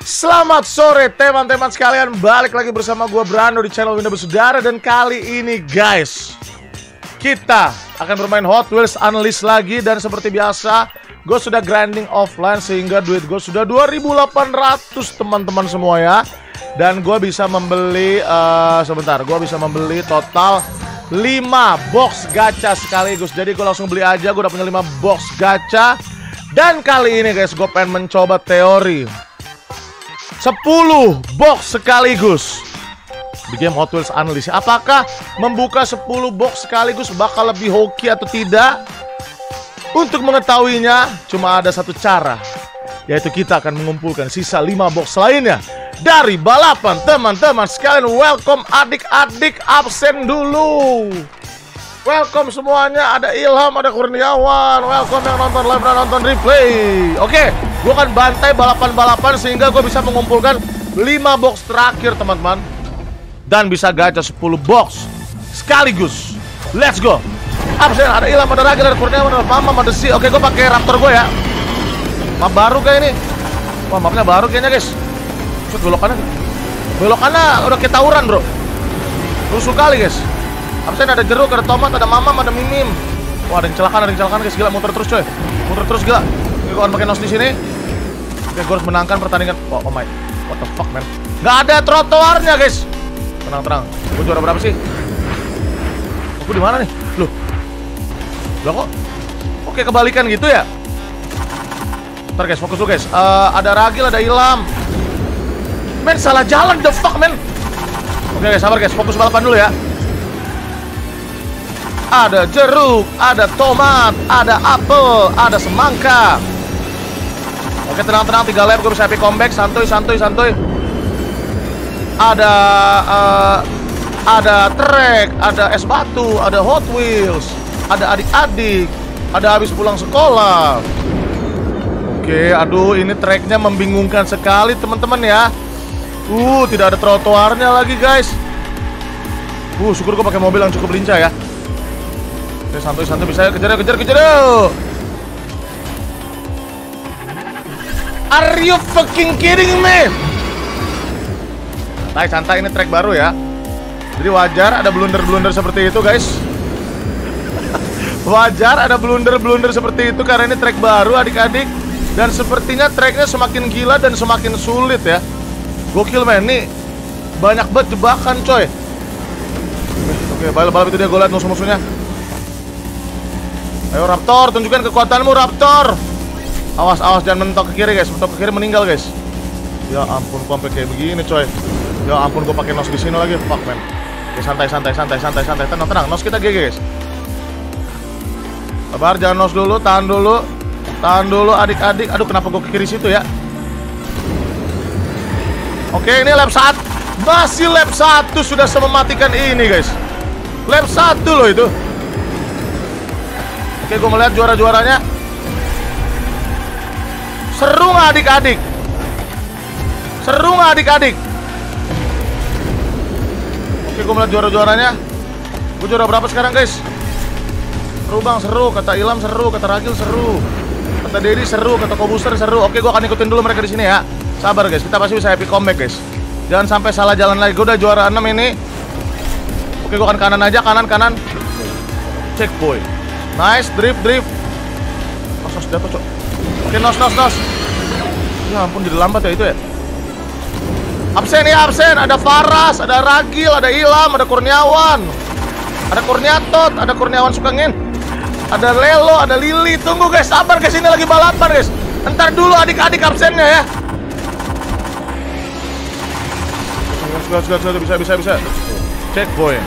Selamat sore teman-teman sekalian, balik lagi bersama gue Brando di channel Winda Bersaudara. Dan kali ini guys, kita akan bermain Hot Wheels Unleashed lagi. Dan seperti biasa, gue sudah grinding offline sehingga duit gue sudah 2.800 teman-teman semua ya. Dan gue bisa membeli, gue bisa membeli total 5 box gacha sekaligus. Jadi gue langsung beli aja, gue udah punya 5 box gacha. Dan kali ini guys, gue pengen mencoba teori 10 box sekaligus di game Hot Wheels Unleashed. Apakah membuka 10 box sekaligus bakal lebih hoki atau tidak? Untuk mengetahuinya cuma ada satu cara, yaitu kita akan mengumpulkan sisa 5 box lainnya dari balapan. Teman-teman sekalian, welcome adik-adik, absen dulu. Welcome semuanya, ada Ilham, ada Kurniawan. Welcome yang nonton live dan nonton replay. Oke, gue akan bantai balapan-balapan sehingga gue bisa mengumpulkan 5 box terakhir teman-teman. Dan bisa gacha 10 box sekaligus. Let's go. Absen, ada Ilham, ada Ragil, ada Kurniawan, ada Mama, ada Si. Oke, gue pakai Raptor gue ya. Map baru kayak ini. Wah, mapnya baru kayaknya guys. Set, belokannya udah kayak tawuran bro. Rusuh kali guys. Absen, ada jeruk, ada tomat, ada mamam, ada mimim. Wah, ada yang kecelakaan guys, gila, muter terus coy. Muter terus gila. Oke, gue akan pakai nos di sini. Oke, gue harus menangkan pertandingan. Oh my, what the fuck man. Gak ada trotoarnya guys. Tenang. Gue juara berapa sih? Aku di mana nih? Loh. Lah kok? Oke, kebalikan gitu ya. Ntar guys, fokus dulu guys. Ada Ragil, ada Ilham. Men, salah jalan, the fuck man. Oke guys, sabar guys, fokus balapan dulu ya. Ada jeruk, ada tomat, ada apel, ada semangka. Oke, tenang, 3 lap gue bisa epic comeback, santuy. Ada trek, ada es batu, ada Hot Wheels, ada adik-adik, ada habis pulang sekolah. Oke, aduh, ini treknya membingungkan sekali teman-teman ya. Tidak ada trotoarnya lagi guys. Syukur gue pakai mobil yang cukup lincah ya. Oke, santuy bisa ya, kejar. Are you fucking kidding me? Santai, ini track baru ya. Jadi wajar ada blunder seperti itu guys. Wajar ada blunder seperti itu karena ini track baru adik-adik. Dan sepertinya tracknya semakin gila dan semakin sulit ya. Gokil men, nih banyak banget jebakan coy. Oke, balap itu dia, gue liat musuh-musuhnya. Ayo Raptor, tunjukkan kekuatanmu Raptor. Awas, jangan mentok ke kiri guys. Mentok ke kiri meninggal guys. Ya ampun, gua sampai kayak begini coy. Ya ampun, gua pakai nos di sini lagi. Fuck man. Oke, santai. Tenang. Nos kita GG guys. Sabar, jangan nos dulu, tahan dulu adik-adik. Aduh, kenapa gua ke kiri situ ya? Oke, ini lap 1. Masih lap 1 sudah mematikan ini guys. Lap 1 loh itu. Oke, gue melihat juara-juaranya. Seru nggak adik-adik? Oke, gue melihat juara-juaranya. Gue juara berapa sekarang guys? Seru bang, seru. Kata Ilham seru, kata Ragil seru, kata Dedi seru, kata Kobuster seru. Oke, gue akan ikutin dulu mereka di sini ya. Sabar guys, kita pasti bisa epic comeback guys. Jangan sampai salah jalan lagi. Gue udah juara 6 ini. Oke, gue akan kanan aja, kanan. Checkpoint. Nice, drift. Nos jatuh, cok. Oke, nos. Ya ampun, jadi lambat ya itu ya. Absen. Ada Faras, ada Ragil, ada Ilham, ada Kurniawan, ada Kurniatot, ada Kurniawan Sukangin, ada Lelo, ada Lili. Tunggu guys, sabar guys, ini lagi balapan guys. Ntar dulu adik-adik absennya ya. Gas, bisa. Checkpoint.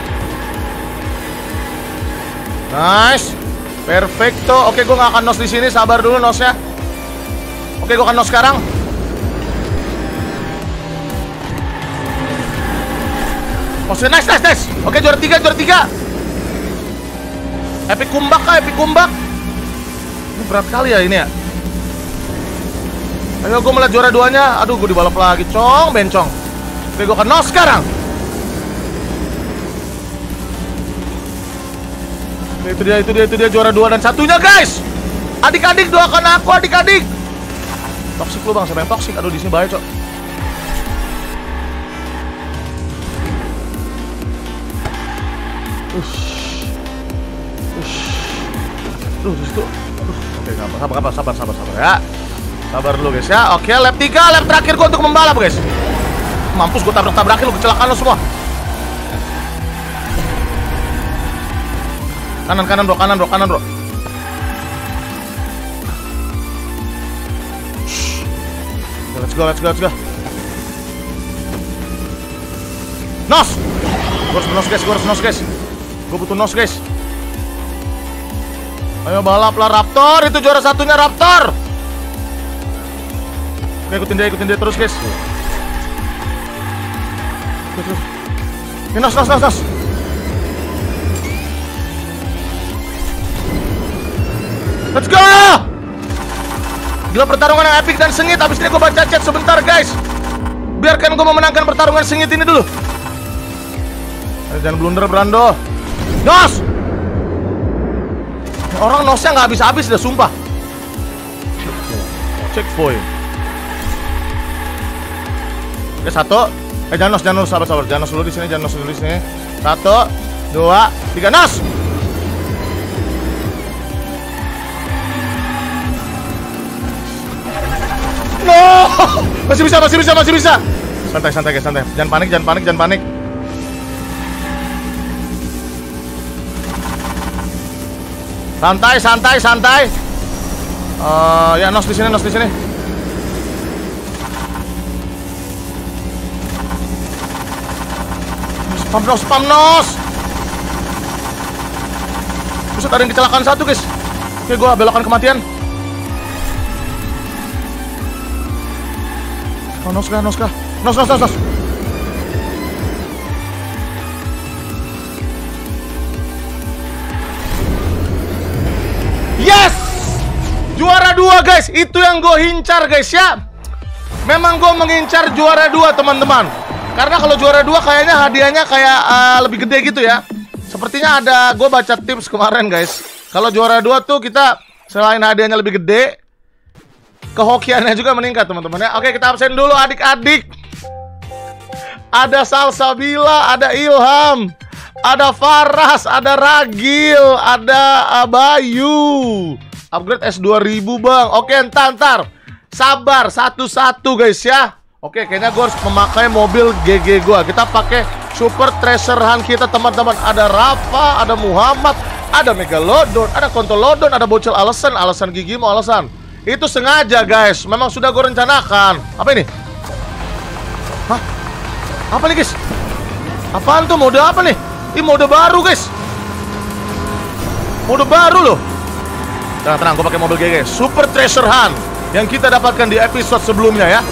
Nice. Perfecto. Oke, gue gak akan nos di sini. Sabar dulu nosnya. Oke, gue akan nos sekarang. Oke, nice. Oke, juara 3. Epic comeback. Ini berat kali ya ini ya. Ayo, gue melihat juara 2-nya. Aduh, gue dibalap lagi. Bencong. Oke, gue akan nos sekarang. Itu dia juara 2 dan satunya guys. Adik-adik, doakan aku adik-adik. Toxic lu bang, siapa yang toxic? Aduh, di sini bahaya cok. Duh, disitu. Oke, sabar ya. Sabar dulu guys ya. Oke, lap 3, lap terakhir gue untuk membalap guys. Mampus gue tabrak-tabrakin lu, kecelakaan lu semua. Kanan bro. Let's go. Nos! Gue harus nos guys. Gue butuh nos guys. Ayo balap lah Raptor, itu juara satunya Raptor. Oke, ikutin dia terus guys. Terus. Nos. Let's go! Gila, pertarungan yang epic dan sengit. Abis ini gue baca chat sebentar guys. Biarkan gue memenangkan pertarungan sengit ini dulu. Jangan blunder Brando. Nos! Orang nosnya nggak habis-habis dah, sumpah. Checkpoint. Oke, 1. Jangan nos, sabar. Jangan nos dulu di sini, 1, 2, 3, nos! No! Masih bisa. Santai guys. Jangan panik. Santai. Ya nos di sini. Spam nos. Buset, ada yang kecelakaan satu guys. Oke, gua belokan kematian. Oh, nos. Yes! Juara 2 guys, itu yang gue hincar guys ya. Memang gue mengincar juara 2 teman-teman. Karena kalau juara 2 kayaknya hadiahnya kayak lebih gede gitu ya. Sepertinya ada, gue baca tips kemarin guys. Kalau juara 2 tuh kita selain hadiahnya lebih gede, kehokiannya juga meningkat teman-teman ya. Oke, kita absen dulu adik-adik. Ada Salsabila, ada Ilham, ada Faras, ada Ragil, ada Bayu. Upgrade S2000 bang. Oke, ntar sabar satu-satu guys ya. Oke, kayaknya gue harus memakai mobil GG gue. Kita pakai Super Treasure Hunt kita teman-teman. Ada Rafa, ada Muhammad, ada Megalodon, ada Kontolodon, ada Bocil alasan gigi mau alasan. Itu sengaja guys, memang sudah gue rencanakan. Apa ini? Hah? Apa nih guys? Apaan tuh, mode apa nih? Ini mode baru guys. Mode baru loh. Tenang, gue pakai mobil GG Super Treasure Hunt yang kita dapatkan di episode sebelumnya ya.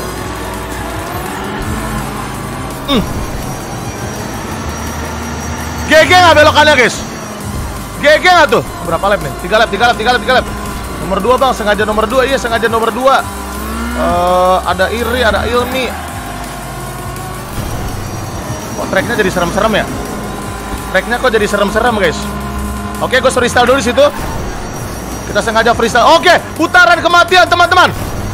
GG nggak belokannya guys? GG nggak tuh? Berapa lap nih? 3 lap. Nomor 2 bang, sengaja nomor 2. Iya, sengaja nomor 2. Ada Iri, ada Ilmi. Kok tracknya jadi serem-serem ya? Tracknya kok jadi serem-serem guys? Oke, gue freestyle dulu di situ. Kita sengaja freestyle. Oke, putaran kematian teman-teman.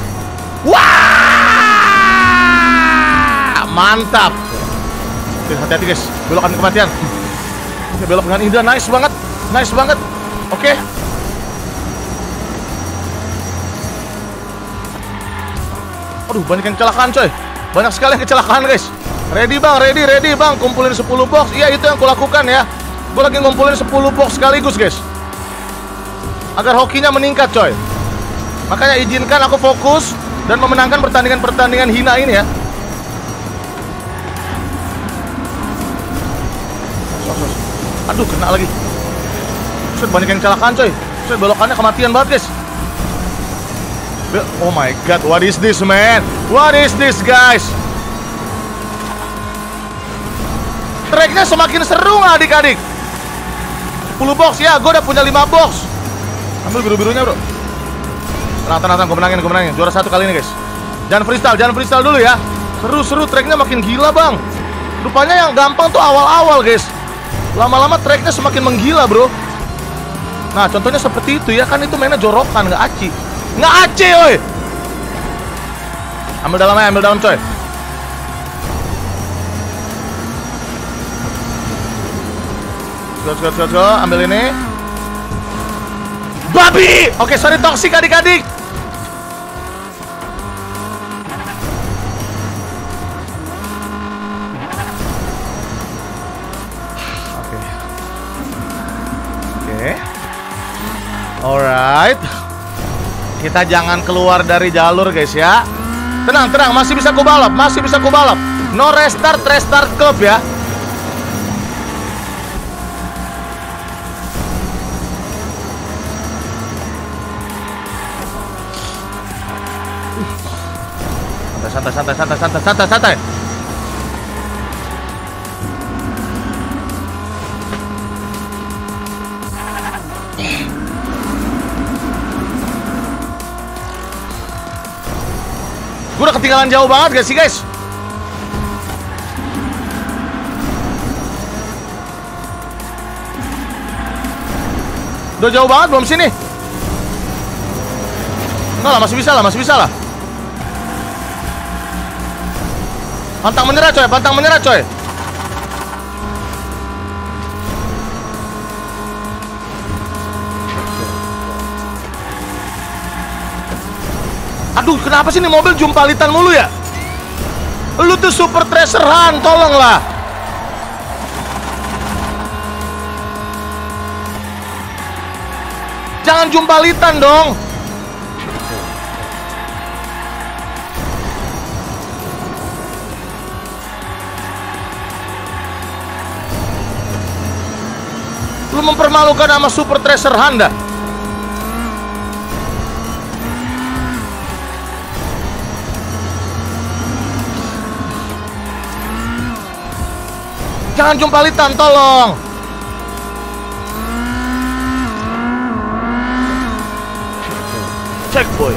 Wah, mantap. Oke, hati-hati guys, belokan kematian. Oke, belok dengan indah, nice banget. Oke. Aduh, banyak yang kecelakaan coy. Banyak sekali yang kecelakaan guys. Ready bang, kumpulin 10 box. Iya, itu yang kulakukan ya. Gue lagi ngumpulin 10 box sekaligus guys, agar hokinya meningkat coy. Makanya izinkan aku fokus dan memenangkan pertandingan-pertandingan hina ini ya. Aduh, kena lagi. Buset, banyak yang kecelakaan coy. Buset, belokannya kematian banget guys. Oh my god, what is this man? What is this guys? Tracknya semakin seru nggak adik-adik? 10 box ya, gue udah punya 5 box. Ambil biru-birunya bro. Tenang, gue menangin. Juara 1 kali ini guys. Jangan freestyle dulu ya. Seru, tracknya makin gila bang. Rupanya yang gampang tuh awal-awal guys. Lama-lama tracknya semakin menggila bro. Nah contohnya seperti itu ya. Kan itu mainnya jorokan, nggak aci. Oi. Ambil dalam coy. Let's go. Ambil ini. Babi! Oke, sorry toksik adik-adik. Oke. Alright. Kita jangan keluar dari jalur guys ya. Tenang, masih bisa ku balap. No restart club ya. Santai. Gue udah ketinggalan jauh banget gak sih guys? Udah jauh banget belum sini? Enggak lah, masih bisa lah. Pantang menyerah coy. Aduh, kenapa sih nih mobil jumpalitan mulu ya? Lu tuh super treasurean, tolonglah. Jangan jumpalitan dong. Lu mempermalukan sama super treasure Honda. Jangan jumpalitan, tolong. Cek boy.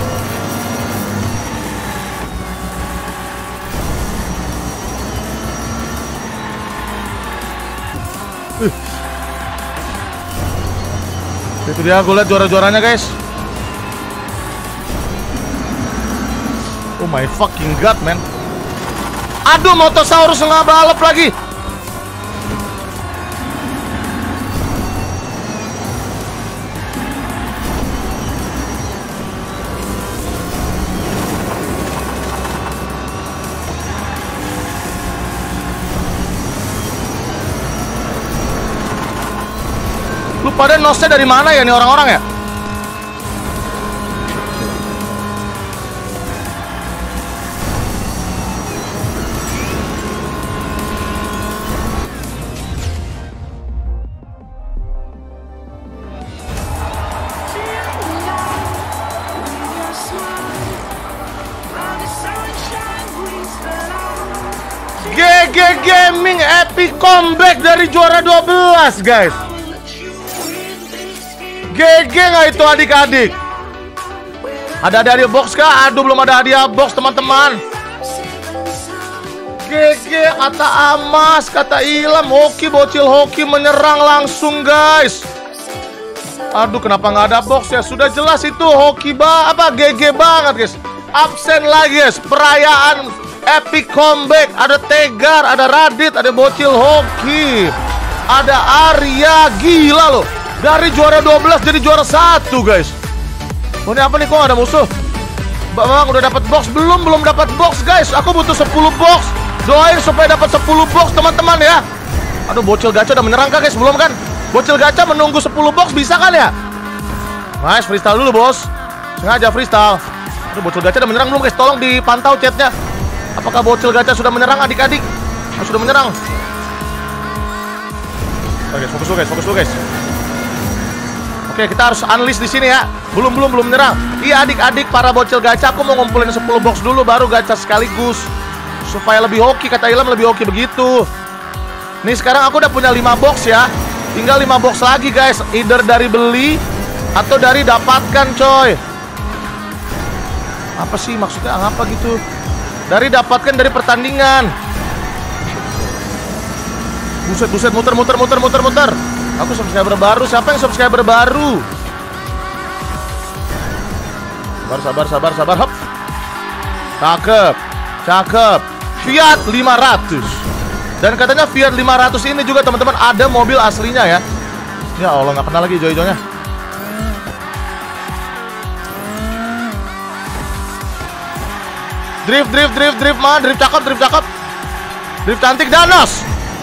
Itu dia, gue liat juara-juaranya guys. Oh my fucking god man. Aduh, Motosaurus nggak balap lagi. Lu pada nosnya dari mana ya nih orang-orang ya? GG Gaming epic comeback dari juara 12 guys. GG nggak itu adik-adik? Ada hadiah box kah? Aduh, belum ada hadiah box teman-teman. GG kata Amas, kata Ilham, hoki bocil hoki menyerang langsung guys. Aduh, kenapa nggak ada box ya? Sudah jelas itu hoki GG banget guys. Absen lagi guys. Perayaan epic comeback. Ada Tegar, ada Radit, ada bocil hoki, ada Arya, gila loh. Dari juara 12 jadi juara 1 guys. Oh, ini apa nih, kok gak ada musuh? Bang, udah dapat box? Belum dapat box guys. Aku butuh 10 box. Doain supaya dapat 10 box teman-teman ya. Aduh, bocil gacha udah menyerang kah guys? Belum kan? Bocil gacha menunggu 10 box bisa kan ya? Nice, freestyle dulu bos. Sengaja freestyle. Aduh, bocil gacha udah menyerang belum guys? Tolong dipantau chatnya. Apakah bocil gacha sudah menyerang adik-adik? Sudah menyerang. Oke, fokus dulu guys. Oke, kita harus unleash di sini ya. Belum nyerang. Iya adik-adik para bocil gacha, aku mau ngumpulin 10 box dulu baru gacha sekaligus. Supaya lebih hoki, kata Ilham lebih hoki begitu. Nih sekarang aku udah punya 5 box ya. Tinggal 5 box lagi guys. Either dari beli atau dari dapatkan coy. Apa sih maksudnya apa gitu? Dari dapatkan dari pertandingan. Buset, muter. Aku subscriber baru. Siapa yang subscriber baru? Sabar. Hop. Cakep. Fiat 500. Dan katanya Fiat 500 ini juga teman-teman ada mobil aslinya ya. Ya Allah, nggak kena lagi hijau-hijaunya. Drift man, drift cakep. Drift cantik, Danos.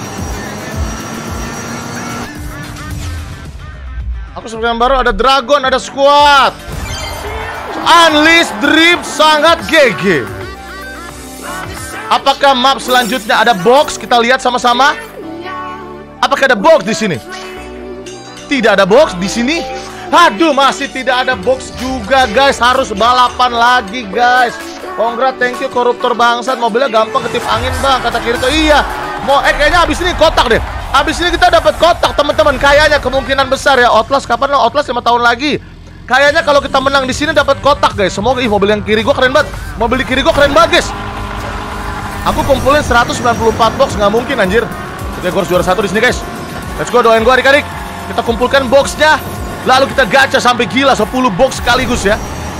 Aku seperti yang baru, ada Dragon, ada Squad. Unleash drift sangat GG. Apakah map selanjutnya ada box? Kita lihat sama-sama. Apakah ada box di sini? Tidak ada box di sini. Aduh, masih tidak ada box juga, guys. Harus balapan lagi, guys. Congrats, thank you koruptor bangsat. Mobilnya gampang ketip angin, Bang. Kata Kirito, iya. Kayaknya abis ini kotak deh. Abis ini kita dapat kotak, teman-teman. Kayaknya kemungkinan besar ya. Outlast kapan lo? Outlast 5 tahun lagi. Kayaknya kalau kita menang di sini dapat kotak, guys. Semoga. Mobil yang kiri gua keren banget. Mobil di kiri gua keren banget, guys. Aku kumpulin 194 box, nggak mungkin anjir. Oke, gue harus juara 1 di sini, guys. Let's go, doain gue adik-adik. Kita kumpulkan boxnya, lalu kita gacha sampai gila 10 box sekaligus ya.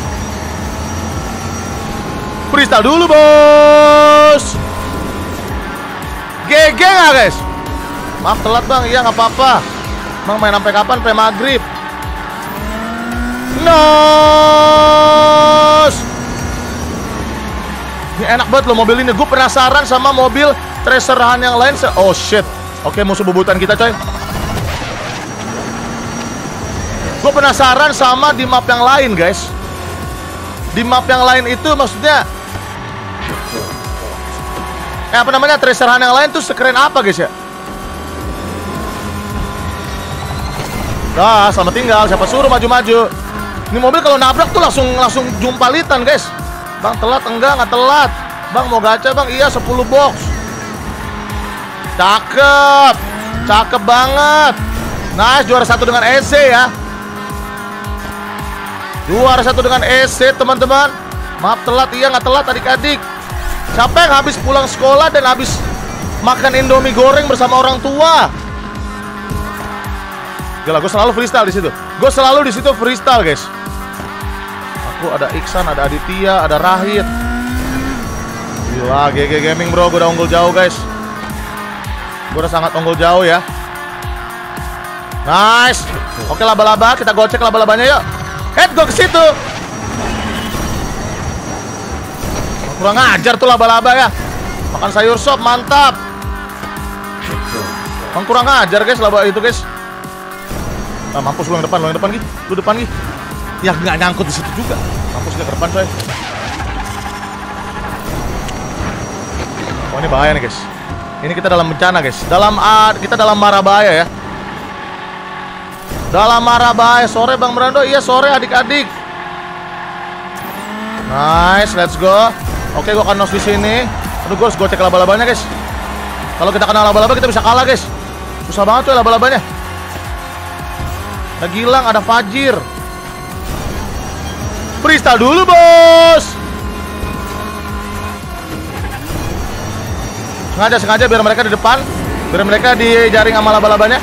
Freestyle dulu, bos. GG nggak, guys? Maaf telat, Bang. Iya, nggak apa-apa. Bang main sampai kapan? Sampai maghrib. Nos. Ini enak banget loh mobil ini. Gue penasaran sama mobil Tracerahan yang lain. Oh shit. Oke, musuh bebutan kita, coy. Gue penasaran sama di map yang lain, guys. Di map yang lain itu maksudnya apa namanya, Tracerahan yang lain tuh sekeren apa, guys ya? Dah, selamat tinggal. Siapa suruh maju-maju? Ini mobil kalau nabrak tuh langsung jumpalitan, guys. Bang telat? Enggak telat. Bang mau gacha, Bang? Iya, 10 box. Cakep. Cakep banget. Nice, juara 1 dengan EC ya. Juara 1 dengan EC, teman-teman. Maaf telat, iya nggak telat adik-adik. Siapa yang habis pulang sekolah dan habis makan Indomie goreng bersama orang tua? Gila, gue selalu freestyle di situ. Gue selalu di situ freestyle, guys. Ada Iksan, ada Aditya, ada Rahid. Gila, GG Gaming bro, gue udah unggul jauh, guys. Gue udah sangat unggul jauh ya. Nice. Oke, laba-laba, kita gocek laba-labanya yuk. Head gue ke situ. Kurang ajar tuh laba-laba ya. Makan sayur sop, mantap. Bang kurang ajar, guys, laba itu, guys. Nah, mampus lu yang depan, Gi. Lu depan, Gi. Ya nggak nyangkut di situ juga. Mampus dia ke depan, coy. Oh, ini bahaya nih, guys. Ini kita dalam bencana, guys. Kita dalam mara bahaya ya. Dalam mara bahaya. Sore Bang Brando. Iya, sore adik-adik. Nice, let's go. Oke, gua akan nos di sini. Aduh, gua harus gocek laba-labanya, guys. Kalau kita kena laba-laba kita bisa kalah, guys. Susah banget tuh laba-labanya. Ada Gilang, ada Fajir. Freestyle dulu, bos. Sengaja biar mereka di depan, biar mereka dijaring sama laba-labanya.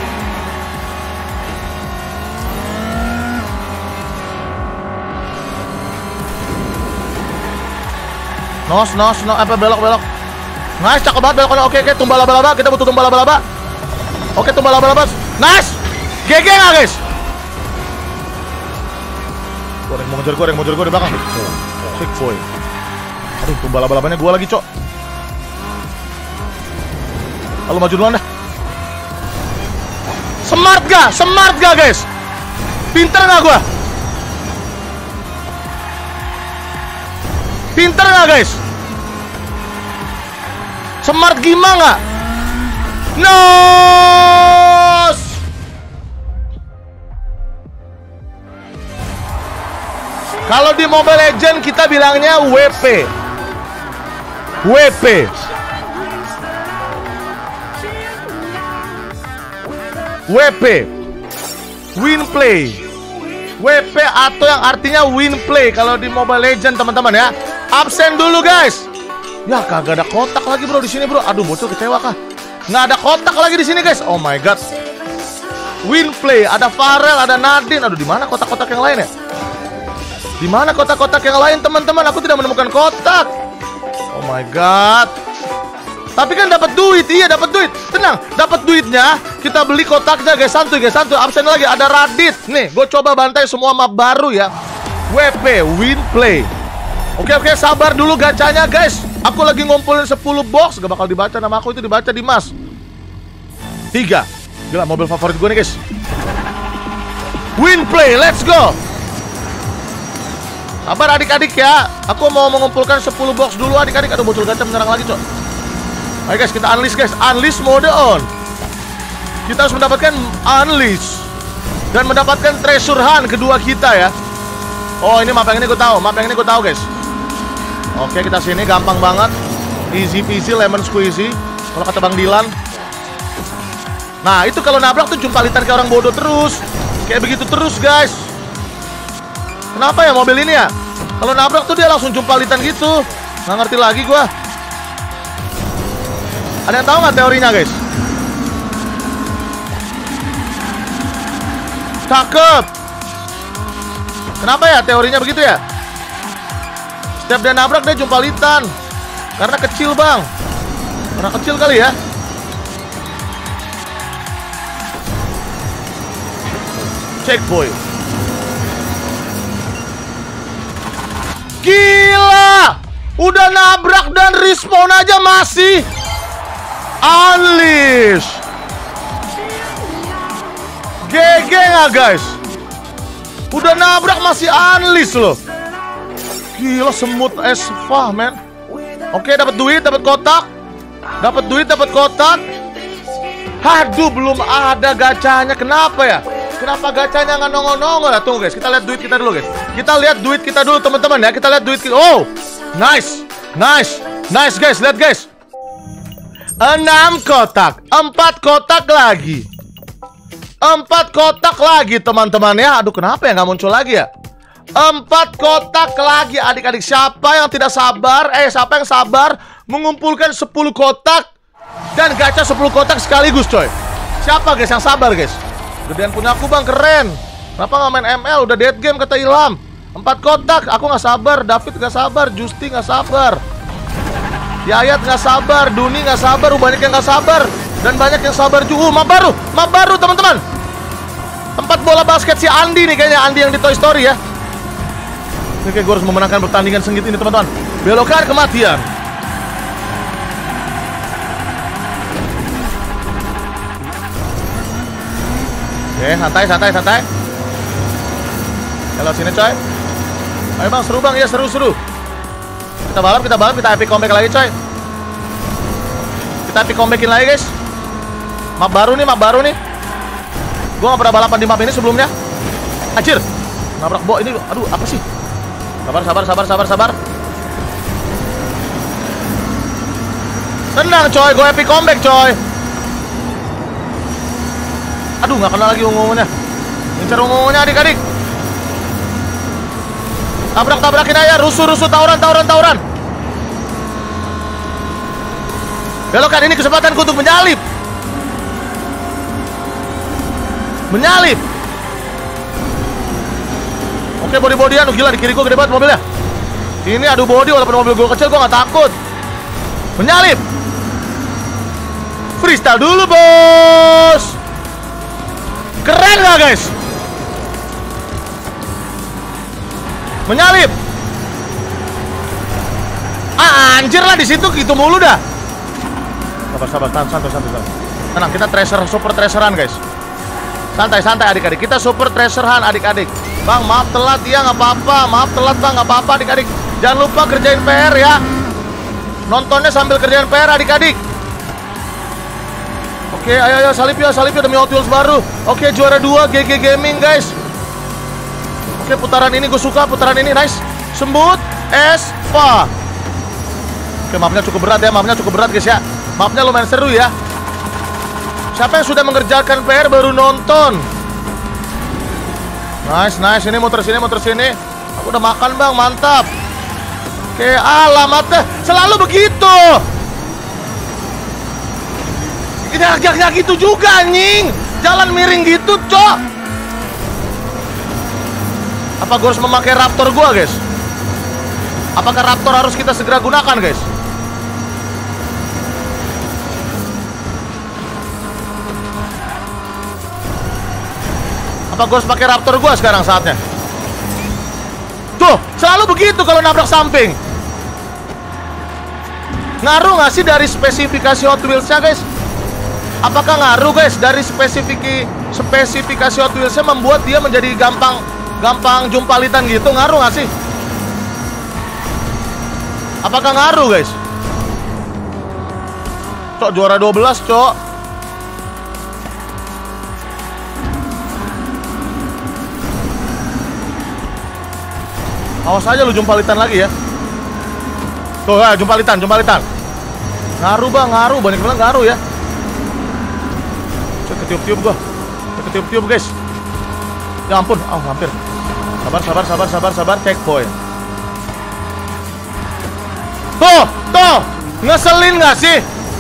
Belok. Nice, cakep banget belok. Oke, tumbal laba-laba. Kita butuh tumbal laba-laba. Oke, tumbal laba-laba. Nice. GG nggak, guys? Mau ngejar gue di belakang. Sick boy. Aduh, tumbal laba-labanya gue lagi, cok. Lalu maju duluan dah. Smart gak, guys? Pinter gak gue? Pinter gak, guys? Smart gimana gak? Nos. Kalau di Mobile Legends kita bilangnya WP. Win play. WP atau yang artinya win play kalau di Mobile Legends, teman-teman ya. Absen dulu, guys. Ya, kagak ada kotak lagi, bro, di sini, bro. Aduh, bocil kecewa kah? Nggak ada kotak lagi di sini, guys. Oh my god. Win play, ada Farel, ada Nadine. Aduh, di mana kotak-kotak yang lain ya? Di mana kotak-kotak yang lain, teman-teman? Aku tidak menemukan kotak. Oh my god. Tapi kan dapat duit, iya dapat duit. Tenang, dapat duitnya, kita beli kotaknya guys, santuy guys, santuy. Absen lagi, ada Radit. Nih, gue coba bantai semua map baru ya. WP, win play. Oke, sabar dulu gacanya guys. Aku lagi ngumpulin 10 box. Gak bakal dibaca nama aku, itu dibaca Dimas. 3. Gila, mobil favorit gue nih guys. Win play, let's go. Sabar adik-adik ya. Aku mau mengumpulkan 10 box dulu adik-adik. Aduh, bocil gacha menyerang lagi cok. Ayo guys, kita unleash guys. Unleash mode on. Kita harus mendapatkan unleash dan mendapatkan treasure hunt kedua kita ya. Oh, ini map yang ini gue tahu. Map yang ini gue tahu guys. Oke, kita sini gampang banget. Easy peasy lemon squeezy. Kalau kata Bang Dilan. Nah, itu kalau nabrak tuh jumpalitan kayak orang bodoh terus. Kayak begitu terus guys. Kenapa ya mobil ini ya? Kalau nabrak tuh dia langsung jumpalitan gitu. Nggak ngerti lagi gua. Ada yang tahu nggak teorinya guys? Cakep. Kenapa ya teorinya begitu ya? Setiap dia nabrak dia jumpalitan. Karena kecil bang. Karena kecil kali ya. Checkpoint. Gila. Udah nabrak dan respawn aja masih unleash. GG nggak guys? Udah nabrak masih unleash loh. Gila, semut as fuck man. Oke, dapat duit, dapat kotak. Dapat duit, dapat kotak. Aduh, belum ada gacanya. Kenapa ya? Kenapa gacanya nggak nongol-nongol ya? Tunggu guys, kita lihat duit kita dulu guys. Kita lihat duit kita dulu teman-teman ya. Kita lihat duit kita. Oh, nice, nice, nice guys. Lihat guys. 6 kotak, 4 kotak lagi. 4 kotak lagi teman-teman ya. Aduh, kenapa ya nggak muncul lagi ya? 4 kotak lagi adik-adik. Siapa yang tidak sabar? Siapa yang sabar mengumpulkan 10 kotak dan gacha 10 kotak sekaligus coy? Siapa guys yang sabar guys? Gedean punya aku bang, keren. Kenapa nggak main ML? Udah dead game kata Ilham. 4 kotak, aku nggak sabar. David nggak sabar, Justi nggak sabar, Yayat nggak sabar, Duni nggak sabar. Banyak yang nggak sabar dan banyak yang sabar juga. Map baru teman-teman. Tempat bola basket si Andi nih kayaknya, Andi yang di Toy Story ya. Oke, gue harus memenangkan pertandingan sengit ini teman-teman. Belokan kematian. Oke, santai. Kalau sini coy. Ayo bang, seru bang, ya seru. Kita balap, kita epic comeback lagi coy. Kita epic comebackin lagi guys. Map baru nih. Gue gak pernah balapan di map ini sebelumnya. Anjir, nabrak bo ini. Aduh, apa sih? Sabar. Tenang coy, gue epic comeback coy. Aduh, gak kenal lagi ungu-ungunya. Incar ungu-ungunya adik-adik. Tabrak-tabrakin aja, rusuh, tawuran. Belokan, ini kesempatanku untuk menyalip. Oke, body-bodyan. Gila, di kiri gue gede banget mobilnya. Ini adu body, walaupun mobil gue kecil, gue gak takut. Menyalip. Freestyle dulu, bos. Keren gak, guys? Menyalip. Anjir lah, di situ gitu mulu dah. Sabar, santai. Tenang, kita super treasurean, guys. Santai adik-adik. Kita super treasurean adik-adik. Bang, maaf telat ya, nggak apa-apa. Bang, nggak apa-apa adik-adik. Jangan lupa kerjain PR ya. Nontonnya sambil kerjain PR adik-adik. Oke, ayo salip ya demi Hot Wheels baru. Oke, juara 2 GG Gaming guys. Oke, putaran ini gue suka, putaran ini nice. Sembut Espa. Oke, mapnya cukup berat guys ya. Mapnya lumayan seru ya. Siapa yang sudah mengerjakan PR baru nonton? Nice. Ini muter sini. Aku udah makan bang, mantap. Oke, alamatnya selalu begitu. Gak gitu juga anjing. Jalan miring gitu cok. Apa gue harus memakai Raptor gua guys? Apakah Raptor harus kita segera gunakan guys? Apa gue harus pakai Raptor gue sekarang saatnya? Tuh, selalu begitu kalau nabrak samping. Ngaruh nggak sih dari spesifikasi Hot Wheels-nya, guys? Apakah ngaruh, guys, dari spesifikasi Hot Wheels-nya membuat dia menjadi gampang jumpalitan gitu? Ngaruh nggak sih? Apakah ngaruh, guys? Cok, juara 12, cok. Awas aja lu jumpalitan lagi ya. Tuh, ya, jumpalitan. Ngaruh, Bang, ngaruh. Banyak bilang ngaruh ya. Cok, ketiup-tiup gua. Ketiup-tiup, guys. Ya ampun, hampir. Sabar. Checkpoint. Tuh. Ngeselin nggak sih?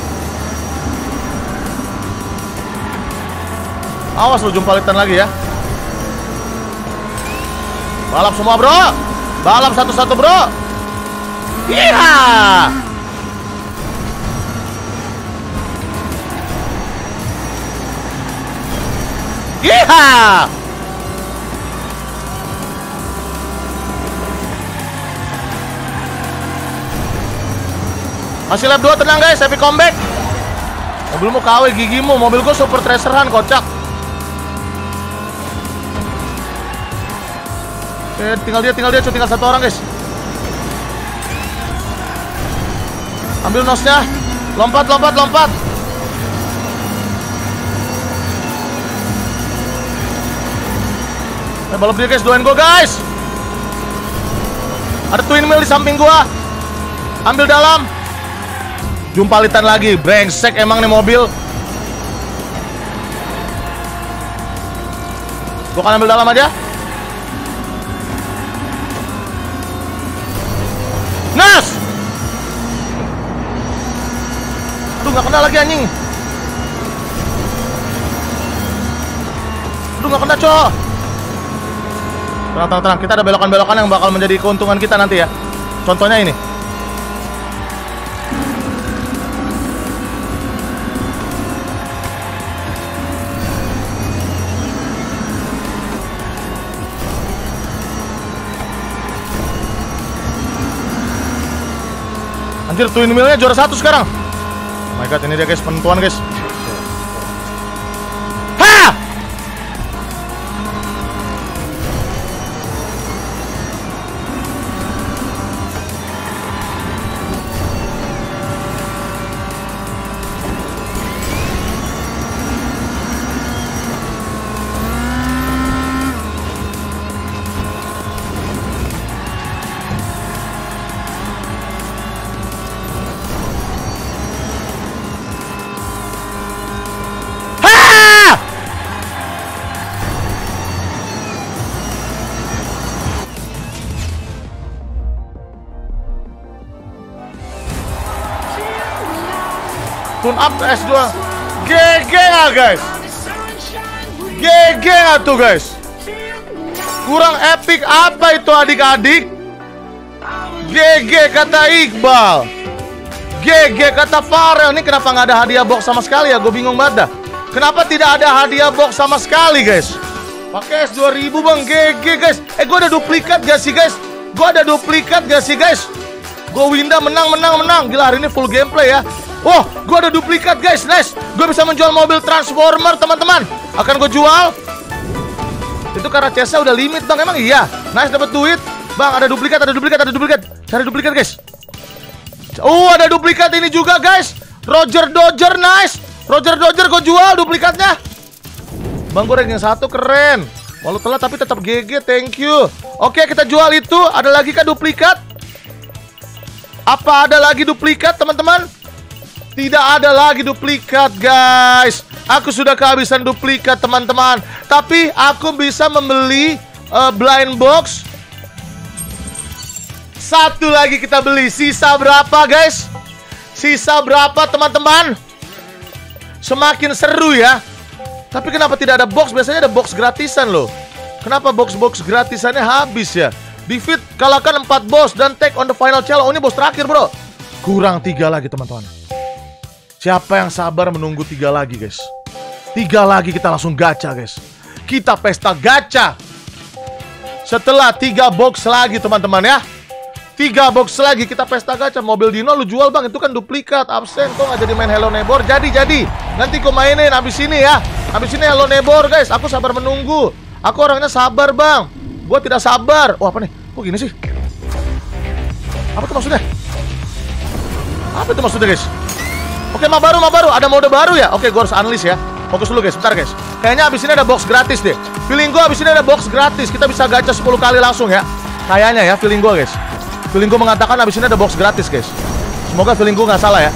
Awas lu jumpalitan lagi ya. Balap semua, bro. Balap satu-satu, bro. Iya. Iya. Masih lap 2, tenang guys, happy comeback. Mobilmu KW gigimu, mobil gue super traceran, kocak. Oke, tinggal dia, tinggal satu orang guys. Ambil nosnya, lompat. Balap dia guys, doain gue guys. Ada twin wheel di samping gua. Ambil dalam. Jumpalitan lagi, brengsek emang nih mobil. Gua kan ambil dalam aja. Nas! Aduh, gak kena lagi anjing. Aduh, gak kena, cok. Tenang. Kita ada belokan-belokan yang bakal menjadi keuntungan kita nanti ya. Contohnya ini. Anjir, twin wheel-nya juara 1 sekarang. Oh my god, ini dia guys, penentuan guys. Ha! Tune up S2. GG nggak guys? GG nggak tuh guys? Kurang epic apa itu adik-adik? GG kata Iqbal. GG kata Farel. Ini kenapa nggak ada hadiah box sama sekali ya? Gue bingung banget dah. Kenapa tidak ada hadiah box sama sekali guys? Pakai S2000 bang. GG guys. Gue ada duplikat gak sih guys? Gue Winda menang. Gila, hari ini full gameplay ya. Oh, gue ada duplikat guys, nice. Gue bisa menjual mobil Transformer teman-teman. Akan gue jual. Itu karena chestnya udah limit bang, emang iya. Nice, dapat duit. Bang, ada duplikat. Cari duplikat guys. Ada duplikat ini juga guys. Roger Dodger, nice. Roger Dodger gue jual duplikatnya. Bang, gue ranking 1, keren. Walau telat tapi tetap GG, thank you. Oke, kita jual itu. Ada lagi kah duplikat? Apa ada lagi duplikat teman-teman? Tidak ada lagi duplikat guys. Aku sudah kehabisan duplikat teman-teman. Tapi aku bisa membeli blind box. Satu lagi kita beli. Sisa berapa guys? Sisa berapa teman-teman? Semakin seru ya. Tapi kenapa tidak ada box? Biasanya ada box gratisan loh. Kenapa box-box gratisannya habis ya? Defeat, kalahkan 4 boss dan take on the final challenge. Oh, ini boss terakhir bro. Kurang 3 lagi teman-teman. Siapa yang sabar menunggu 3 lagi guys? 3 lagi kita langsung gacha guys. kita pesta gacha. Setelah 3 box lagi teman-teman ya. 3 box lagi kita pesta gacha. Mobil Dino lu jual bang, itu kan duplikat. Absen kok nggak jadi main Hello Neighbor. Jadi nanti gue mainin abis ini ya. Abis ini Hello Neighbor guys. Aku sabar menunggu. Aku orangnya sabar bang. Gue tidak sabar. Wah apa nih? Kok gini sih? Apa tuh maksudnya? Apa itu maksudnya guys? Oke, map baru. Ada mode baru ya? Oke, gue harus unleash ya. Fokus dulu guys, bentar guys. Kayaknya abis ini ada box gratis deh. Feeling gue abis ini ada box gratis. Kita bisa gacha 10 kali langsung ya. Kayaknya ya, feeling gue guys. Feeling gue mengatakan abis ini ada box gratis guys. Semoga feeling gue nggak salah ya.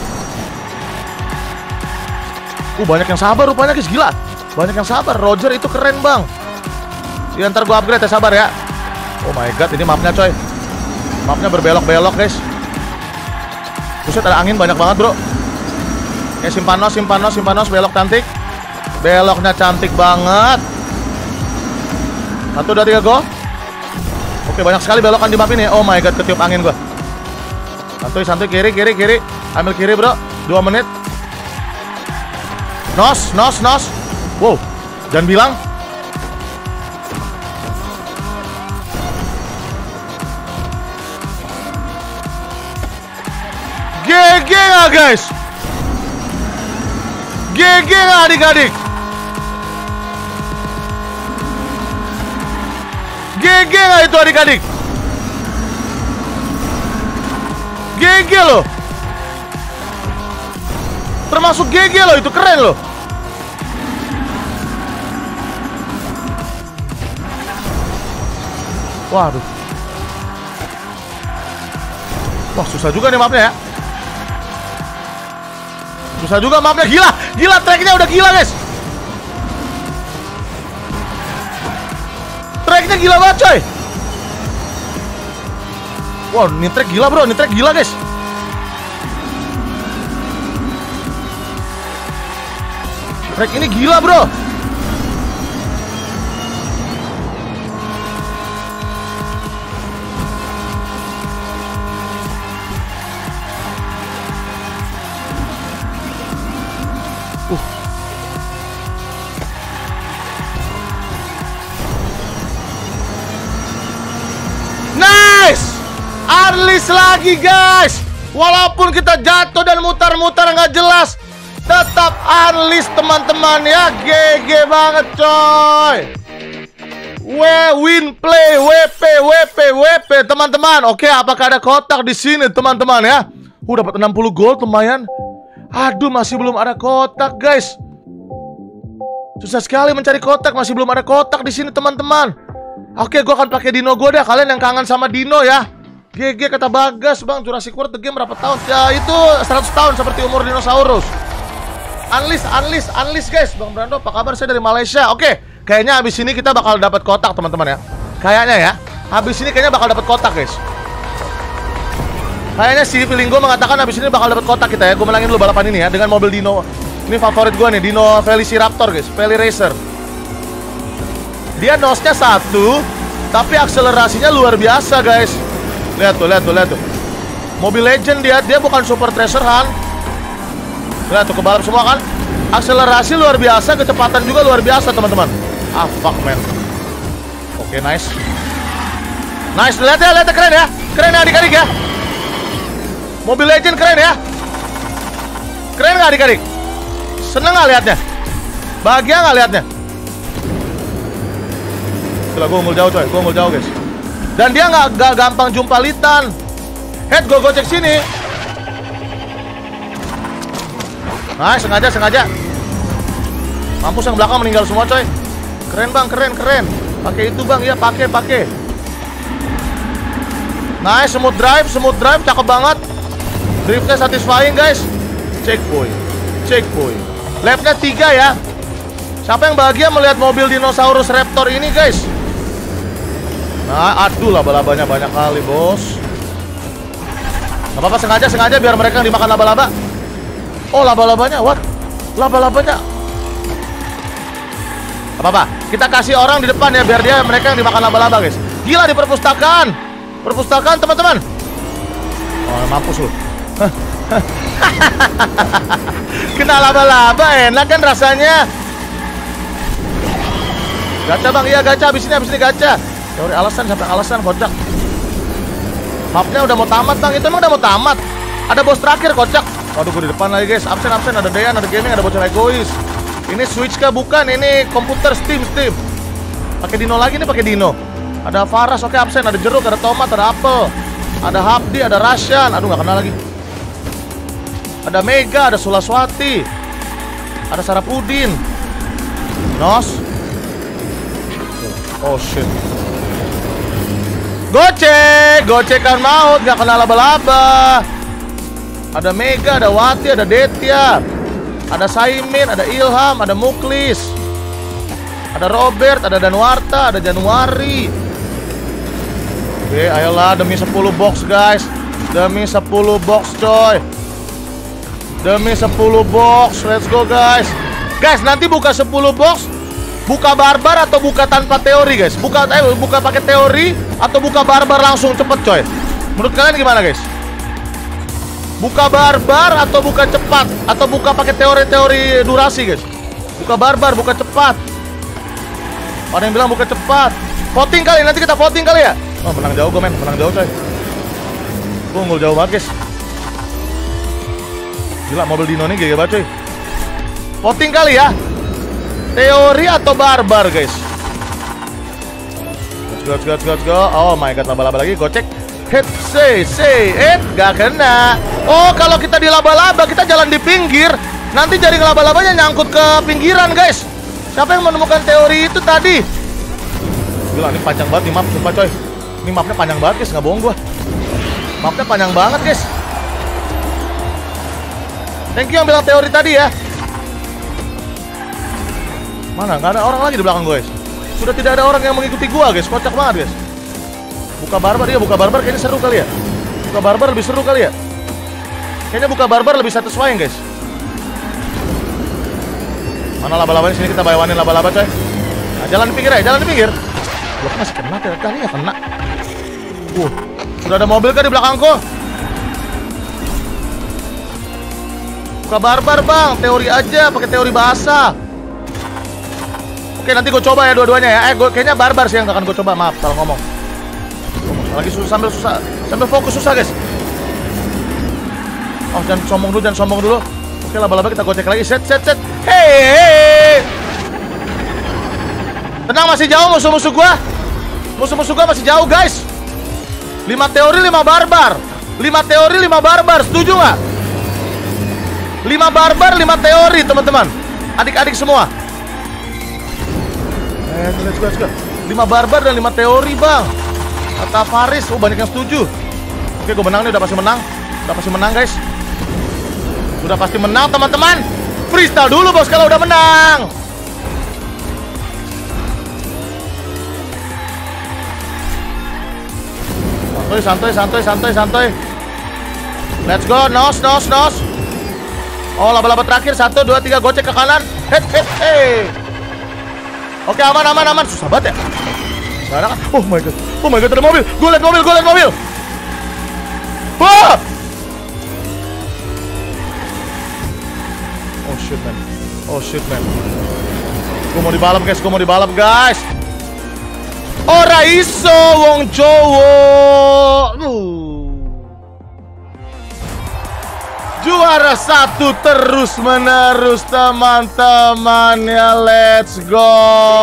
Banyak yang sabar rupanya guys, gila. Banyak yang sabar. Roger itu keren bang. Ya ntar gue upgrade ya, sabar ya. Oh my god, ini mapnya coy. Mapnya berbelok-belok guys. Buset, ada angin banyak banget bro. Ya simpanos, belok cantik. Beloknya cantik banget. 1, 2, 3 go. Oke, banyak sekali belokan di map ini. Oh my god, ketiup angin gua. Santuy, kiri. Ambil kiri bro, 2 menit. Nos. Wow, jangan bilang. GG nggak guys? GG nggak adik-adik? GG nggak itu adik-adik? GG loh. Termasuk GG loh, itu keren loh. Waduh. Wah, susah juga nih mapnya ya. Susah juga mapnya, gila tracknya udah gila guys. Tracknya gila banget coy. Wow, ini track gila bro, ini track gila guys. Track ini gila bro. Unleash lagi guys. Walaupun kita jatuh dan mutar-mutar nggak jelas, tetap unleash teman-teman ya. GG banget coy. Win play WP teman-teman. Oke, apakah ada kotak di sini teman-teman ya? Dapat 60 gold lumayan. Aduh, masih belum ada kotak guys. Susah sekali mencari kotak, masih belum ada kotak di sini teman-teman. Oke, gue akan pakai Dino gue dah. Kalian yang kangen sama Dino ya. GG kata Bagas bang, Jurassic World the game berapa tahun? Ya itu 100 tahun seperti umur dinosaurus. Unleash guys. Bang Brando apa kabar? Saya dari Malaysia. Oke, kayaknya habis ini kita bakal dapat kotak teman-teman ya. Kayaknya ya, habis ini kayaknya bakal dapat kotak guys. Kayaknya si feeling gue mengatakan habis ini bakal dapat kotak kita ya. Gue menangin dulu balapan ini ya dengan mobil Dino. Ini favorit gue nih, Dino Velociraptor guys, Veli Racer. Dia nosnya 1, tapi akselerasinya luar biasa guys. Lihat tuh. Mobil legend dia bukan super treasure hunt. Lihat tuh, kebalap semua kan. Akselerasi luar biasa, kecepatan juga luar biasa teman-teman. Ah fuck man. Oke, nice. Lihat ya, keren ya. Keren ya adik-adik ya. Mobil legend keren ya. Keren gak adik-adik? Seneng gak liatnya? Bahagia gak liatnya? Itulah, gue unggul jauh coy, guys. Dan dia nggak gampang jumpa litan. Head, gue gocek sini. Nah, sengaja. Mampus yang belakang meninggal semua coy. Keren bang, keren. Pakai itu bang, ya pakai. Nice, smooth drive, cakep banget. Driftnya satisfying guys. Checkpoint. Lapnya 3 ya. Siapa yang bahagia melihat mobil dinosaurus raptor ini guys? Nah, aduh laba-labanya banyak kali bos. Gak apa-apa, sengaja biar mereka yang dimakan laba-laba. Oh, laba-labanya, what? Laba-labanya. Gak apa-apa, kita kasih orang di depan ya, biar mereka yang dimakan laba-laba guys. Gila, di perpustakaan teman-teman. Oh, mampus lu. Kena laba-laba, enak kan rasanya. Gacha bang, iya gacha, abis ini gacha. Teori alasan sampai alasan, kocak. Mapnya udah mau tamat bang, itu emang udah mau tamat. Ada bos terakhir, kocak. Waduh, gue di depan lagi guys, absen, ada Dean, ada gaming, ada bocor egois. Ini Switch kah? Bukan, ini komputer Steam. Pakai Dino lagi nih, pakai Dino. Ada Faras, oke absen, ada jeruk, ada tomat, ada apel. Ada Habdi, ada Rashan, aduh gak kenal lagi. Ada Mega, ada Sulaswati. Ada Sarapudin. Nos. Oh shit. Gocekan maut, gak kenal laba-laba. Ada Mega, ada Wati, ada Detya. Ada Saimin, ada Ilham, ada Muklis. Ada Robert, ada Danwarta, ada Januari. Oke, ayolah demi 10 box guys. Demi 10 box coy. Demi 10 box, let's go guys. Guys, nanti buka 10 box, buka barbar atau buka tanpa teori guys? Buka pakai teori atau buka barbar langsung cepet coy? Menurut kalian gimana guys? Buka barbar atau buka cepat? Atau buka pakai teori-teori durasi guys? Buka barbar, buka cepat. Ada yang bilang buka cepat. Voting kali, nanti kita voting kali ya. Oh, menang jauh gue men, menang jauh coy. Gue unggul jauh banget guys. Gila, mobil Dino nih gede banget coy. Voting kali ya. Teori atau barbar guys? Let's go. Oh my god, laba-laba lagi, gocek. Hit, gak kena. Oh, kalau kita di laba-laba, kita jalan di pinggir, nanti jaring laba-labanya nyangkut ke pinggiran guys. Siapa yang menemukan teori itu tadi? Gila, ini panjang banget nih map, sumpah coy. Ini mapnya panjang banget guys, nggak bohong gua. Mapnya panjang banget guys. Thank you yang bilang teori tadi ya. Mana? Nggak ada orang lagi di belakang gue guys. Sudah tidak ada orang yang mengikuti gua guys, kocak banget guys. Buka barbar, iya buka barbar kayaknya seru kali ya. Buka barbar lebih seru kali ya. Kayaknya buka barbar lebih satisfying guys. Mana laba-laba di sini, kita bayawanin laba-laba coy. Nah, jalan di pinggir ya, jalan di pinggir. Loh, masih kena tadi ya kena. Sudah ada mobil kan di belakangku? Buka barbar bang, teori aja, pakai teori bahasa. Oke, nanti gue coba ya dua-duanya ya. Kayaknya barbar sih yang akan gue coba, maaf salah ngomong. Lagi sambil fokus susah guys. Oh, jangan sombong dulu. Oke, laba-laba kita gocek lagi. Set. Hey. Tenang, masih jauh musuh-musuh gua. Musuh-musuh gua masih jauh guys. 5 teori 5 barbar. 5 teori 5 barbar, setuju nggak? 5 barbar 5 teori teman-teman. Adik-adik semua. Let's go. 5 barbar dan 5 teori bang. Kata Faris, banyak yang setuju. Oke, gue menang nih, udah pasti menang guys. Udah pasti menang teman-teman. Freestyle dulu bos kalau udah menang. Santuy. Let's go, nos. Oh, laba-laba terakhir, 1, 2, 3, gocek ke kanan. Hey. Oke, aman. Susah banget ya. Sekarang, oh my god, ada mobil. Gue liat mobil. Wah! Oh shit man. Gue mau dibalap guys. Ora iso wong Jowo. Juara 1 terus menerus teman-teman ya, let's go.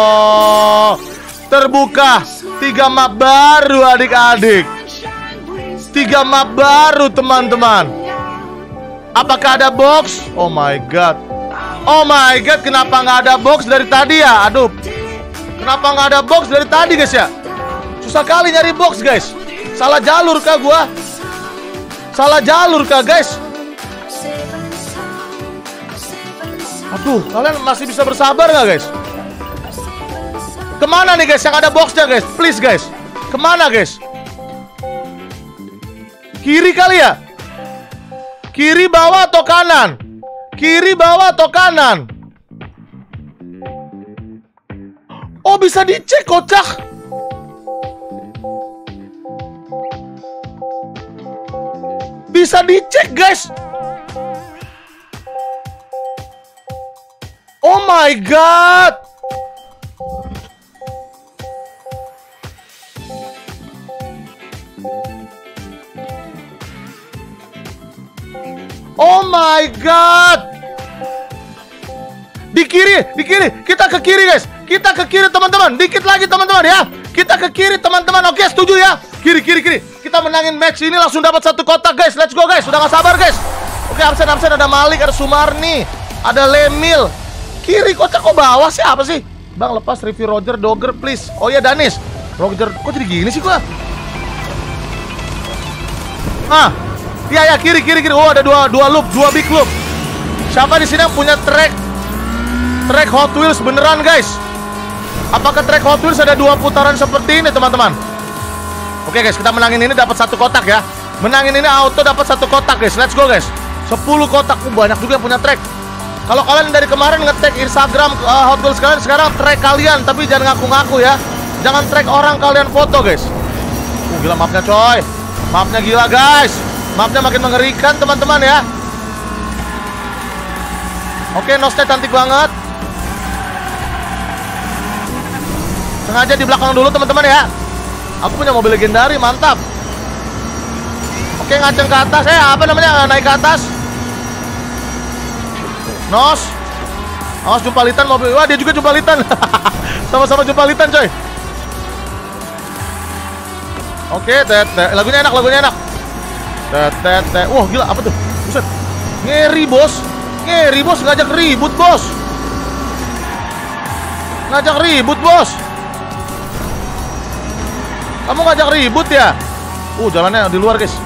Terbuka 3 map baru adik-adik. 3 map baru teman-teman. Apakah ada box? Oh my god, kenapa nggak ada box dari tadi ya? Aduh, kenapa nggak ada box dari tadi guys ya? Susah kali nyari box guys. Salah jalur kah gua? Guys? Aduh, kalian masih bisa bersabar nggak guys? Kemana nih guys yang ada boxnya guys? Please guys, kemana guys? Kiri kali ya? Kiri bawah atau kanan? Oh, bisa dicek kocak. Bisa dicek guys. Oh my god. my god. Di kiri. Kita ke kiri guys. Kita ke kiri teman-teman. Dikit lagi teman-teman ya. Kita ke kiri teman-teman. Oke, setuju ya. Kiri. Kita menangin match ini langsung dapat 1 kotak guys. Let's go guys. Udah gak sabar guys. Oke, absen ada Malik, ada Sumarni, ada Lemil. Kiri kotak kok bawah sih? Apa sih? Bang, lepas review Roger Dogger please. Oh ya Danis. Roger, kok jadi gini sih gua? Ya kiri. Oh, ada dua loop, 2 big loop. Siapa di sini yang punya track Hot Wheels beneran guys? Apakah track Hot Wheels ada 2 putaran seperti ini teman-teman? Oke guys, kita menangin ini dapat 1 kotak ya. Menangin ini auto dapat 1 kotak guys. Let's go guys. 10 kotak. Banyak juga yang punya track. Kalau kalian dari kemarin nge-tag Instagram Hot Wheels kalian, sekarang track kalian, tapi jangan ngaku-ngaku ya. Jangan track orang kalian foto guys. Gila mapnya coy. Mapnya gila guys. Mapnya makin mengerikan teman-teman ya. Oke, Nostnya cantik banget. Sengaja di belakang dulu teman-teman ya. Aku punya mobil legendari, mantap. Oke, ngaceng ke atas. Apa namanya? Naik ke atas. Nos. Awas jumpalitan mobil. Wah, dia juga jumpalitan. Sama-sama jumpalitan coy. Oke, lagunya enak. Wah, gila apa tuh? Buset. Ngeri, bos, ngajak ribut, bos. Kamu ngajak ribut ya? Jalannya di luar, guys.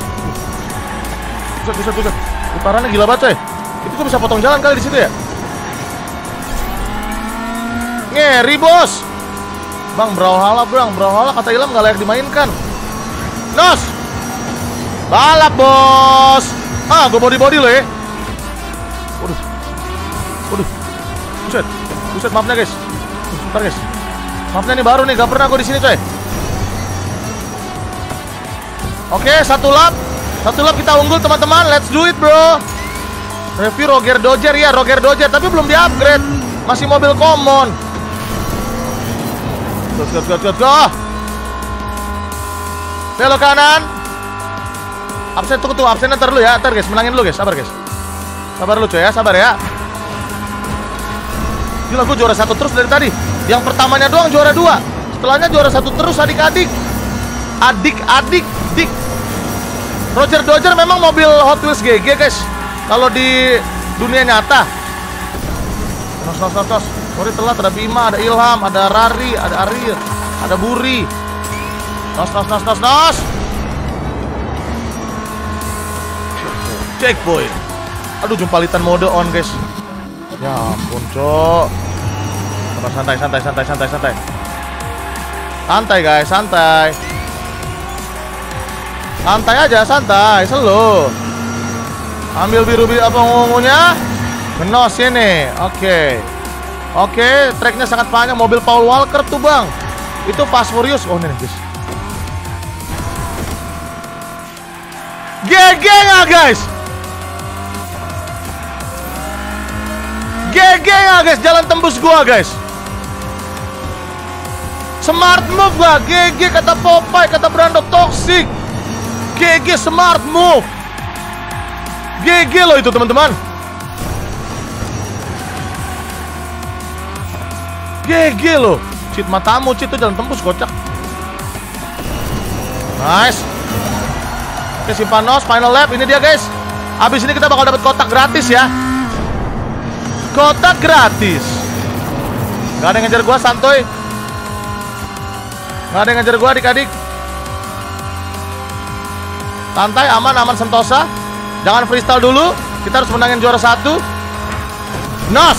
Buset. Putarannya gila banget, coy. Itu kok bisa potong jalan kali di situ ya? Ngeri, bos. Bang, Brawlhalla kata Ilham nggak layak dimainkan. Nos. Balap, bos. Gue body lo ya. Waduh. Buset, mapnya guys. Bentar guys. Mapnya nih baru nih, gak pernah gue di sini coy. Oke, satu lap kita unggul teman-teman. Let's do it bro. Review Roger Dodger ya, tapi belum di-upgrade. Masih mobil common. Go. Belok kanan. Absen tunggu, absennya ntar dulu ya. Ntar guys, menangin dulu guys, sabar guys. Sabar lu coy ya, sabar ya. Gila, gue juara 1 terus dari tadi. Yang pertamanya doang juara 2. Setelahnya juara 1 terus adik-adik. Adik-adik. Roger Dodger memang mobil Hot Wheels GG guys. Kalau di dunia nyata. Nos. Sorry telat, ada Bima, ada Ilham, ada Rari, ada Ariel, ada Buri. Nos. Checkpoint. Aduh, jumpalitan mode on guys. Ya ampun cok. Santai. Santai guys, santai. Santai aja, santai, slow. Ambil biru apa ngomongnya? Menos sini. Oke, tracknya sangat panjang. Mobil Paul Walker tuh bang. Itu Fast Furious. Oh ini nih guys. GG nggak guys? GG nggak guys? Jalan tembus gua guys. Smart move gak? GG kata Popeye, kata Brando Toxic. GG smart move. GG loh itu teman-teman. GG loh. Cheat matamu, cheat itu jalan tembus kocak. Nice. Oke, simpan nos, final lap. Ini dia guys. Abis ini kita bakal dapat kotak gratis ya. Kotak gratis. Gak ada yang ngejar gua, santuy. Gak ada yang ngejar gua adik-adik. Santai, aman sentosa. Jangan freestyle dulu. Kita harus menangin juara 1. Nos.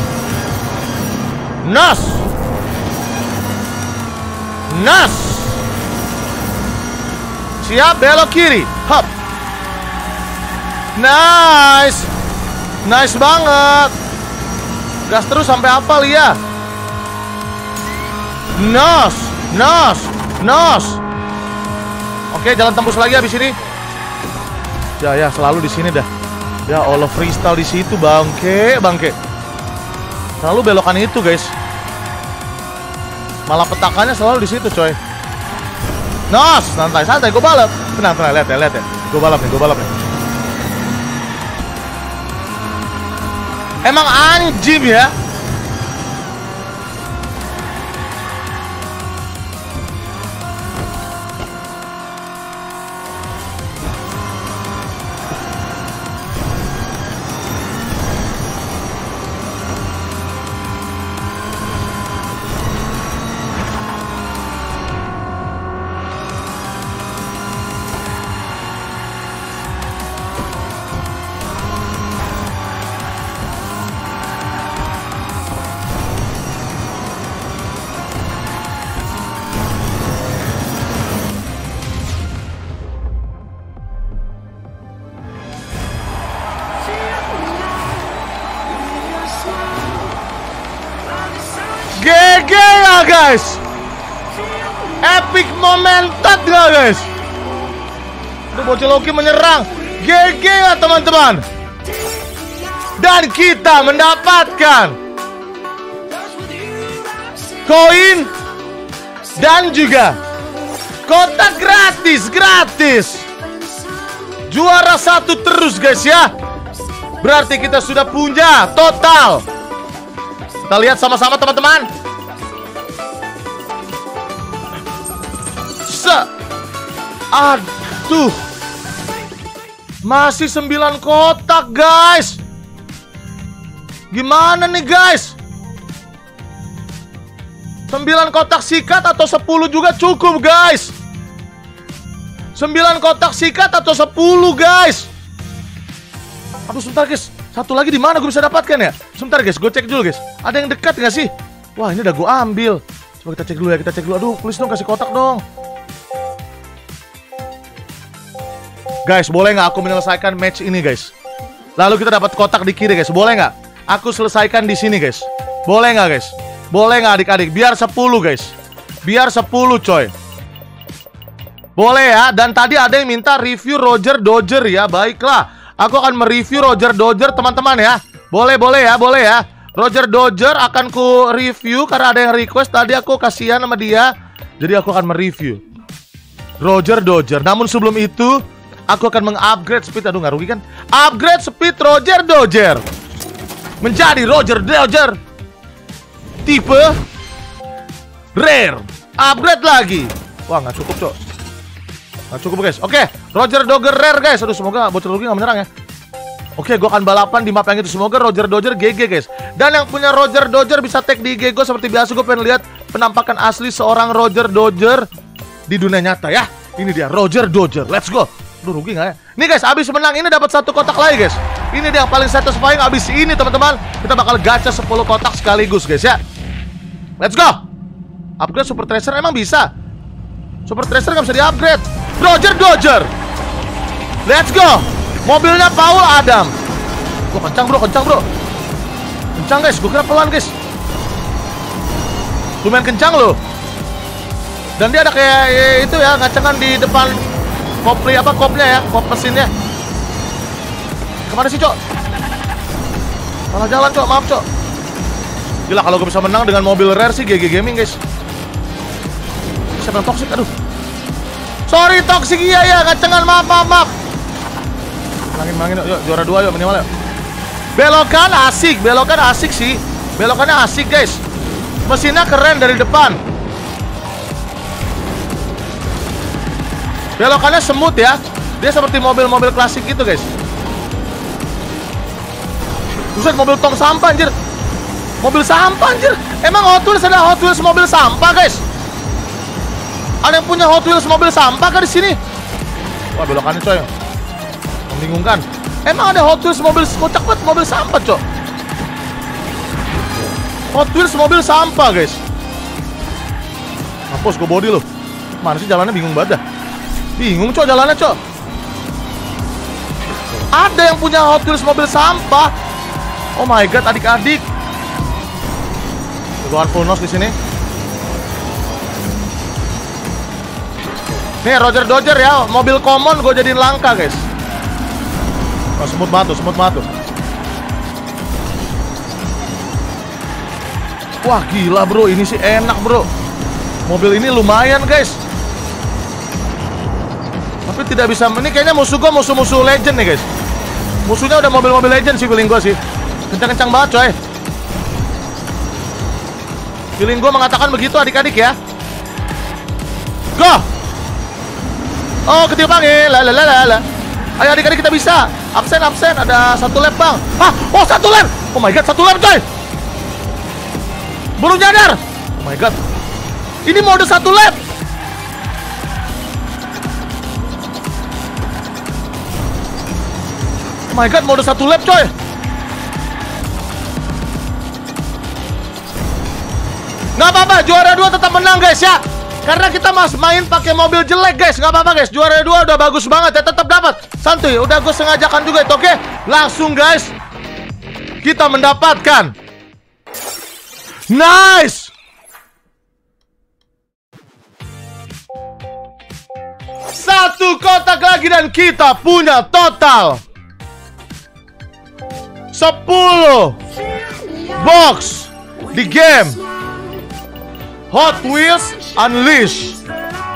Siap, belok kiri. Hop. Nice banget. Gas terus sampai hafal ya. Nos. Oke, jalan tembus lagi habis ini. Ya, selalu di sini dah. Ya Allah, freestyle di situ bangke. Selalu belokan itu, guys. Malah petakannya selalu di situ, coy. Nos, santai, gue balap. Tenang, lihat ya. Gue balap nih. Emang anjing ya. GG ya guys. Epic momentum ya guys. Udah bocil Loki menyerang. GG ya teman-teman. Dan kita mendapatkan koin dan juga kotak gratis. Juara 1 terus guys ya. Berarti kita sudah punya total. Kita lihat sama-sama teman-teman. Aduh. Masih 9 kotak guys. Gimana nih guys? 9 kotak sikat atau 10 juga cukup guys. 9 kotak sikat atau 10 guys. Aduh sebentar guys. Satu lagi di mana gue bisa dapatkan ya? Sebentar guys, gue cek dulu guys. Ada yang dekat nggak sih? Wah ini udah gue ambil. Coba kita cek dulu ya, kita cek dulu. Aduh please dong kasih kotak dong. Guys, boleh nggak aku menyelesaikan match ini guys? Lalu kita dapat kotak di kiri guys, boleh nggak? Aku selesaikan di sini guys. Boleh nggak guys? Boleh nggak adik-adik? Biar 10 guys. Biar 10 coy. Boleh ya. Dan tadi ada yang minta review Roger Dodger ya. Baiklah, aku akan mereview Roger Dodger teman-teman ya. Boleh ya, boleh ya. Roger Dodger akan ku review karena ada yang request. Tadi aku kasihan sama dia. Jadi aku akan mereview Roger Dodger. Namun sebelum itu aku akan mengupgrade speed. Aduh, nggak rugi kan? Upgrade speed Roger Dodger menjadi Roger Dodger tipe rare. Upgrade lagi. Wah, nggak cukup, cok. Nggak cukup, guys. Oke, Roger Dodger rare, guys. Aduh, semoga bocor rugi nggak menyerang ya. Oke, gue akan balapan di map yang itu. Semoga Roger Dodger GG, guys. Dan yang punya Roger Dodger bisa tag di IG gue. Seperti biasa, gue pengen lihat penampakan asli seorang Roger Dodger di dunia nyata ya. Ini dia, Roger Dodger. Let's go. Aduh, rugi nggak ya? Nih guys, abis menang ini dapat 1 kotak lagi guys. Ini dia yang paling satisfying. Abis ini teman-teman, kita bakal gacha 10 kotak sekaligus guys ya. Let's go. Upgrade Super Tracer emang bisa. Super Tracer nggak bisa di-upgrade. Roger Dodger. Let's go. Mobilnya Paul Adam. Wah, kencang bro, kencang bro. Kencang guys, gue kira pelan guys. Lumayan kencang loh. Dan dia ada kayak itu ya, ngacengan di depan kopli apa kopnya ya, kop mesinnya. Kemana sih, cok? Salah jalan, cok. Maaf, cok. Gila, kalau gue bisa menang dengan mobil rare sih GG Gaming, guys. Siapa yang toxic? Aduh. Sorry, toxic. Iya, ngacengan. Maaf. Mangin, yuk, juara 2 yuk, minimal yuk. Belokan asik sih. Belokannya asik, guys. Mesinnya keren dari depan. Belokannya smooth ya. Dia seperti mobil-mobil klasik gitu guys. Buset, mobil tong sampah anjir. Mobil sampah anjir. Emang Hot Wheels ada Hot Wheels mobil sampah guys? Ada yang punya Hot Wheels mobil sampah kan di sini? Wah, belokannya coy. Membingungkan. Emang ada Hot Wheels mobil kocak banget mobil sampah coy. Hot Wheels mobil sampah guys. Mampus gue body loh. Mana sih jalannya, bingung banget dah. Bingung cok jalannya cok. Ada yang punya Hot Wheels mobil sampah. Oh my god, adik-adik. Gue full nose di sini. Nih Roger Dodger ya, mobil common gue jadiin langka guys. Oh, smooth banget tuh. Wah gila bro, ini sih enak bro. Mobil ini lumayan guys. Tapi tidak bisa, ini kayaknya musuh gue musuh-musuh legend nih guys. Musuhnya udah mobil-mobil legend sih feeling gue sih. Kencang-kencang banget coy. Feeling gue mengatakan begitu adik-adik ya. Go. Oh ketiup angin. Lalalala. Ayo adik-adik kita bisa. Absen. Ada 1 lap bang. Oh 1 lap. Oh my god 1 lap coy. Baru nyadar. Oh my god. Ini mode 1 lap. Oh my god mode 1 lap coy. Nggak apa-apa, juara 2 tetap menang guys ya. Karena kita main pakai mobil jelek guys. Nggak apa-apa guys, juara 2 udah bagus banget ya. Tetap dapat, santuy. Udah gue sengajakan juga itu, oke? Langsung guys, kita mendapatkan nice 1 kotak lagi. Dan kita punya total 10 box di game Hot Wheels Unleashed.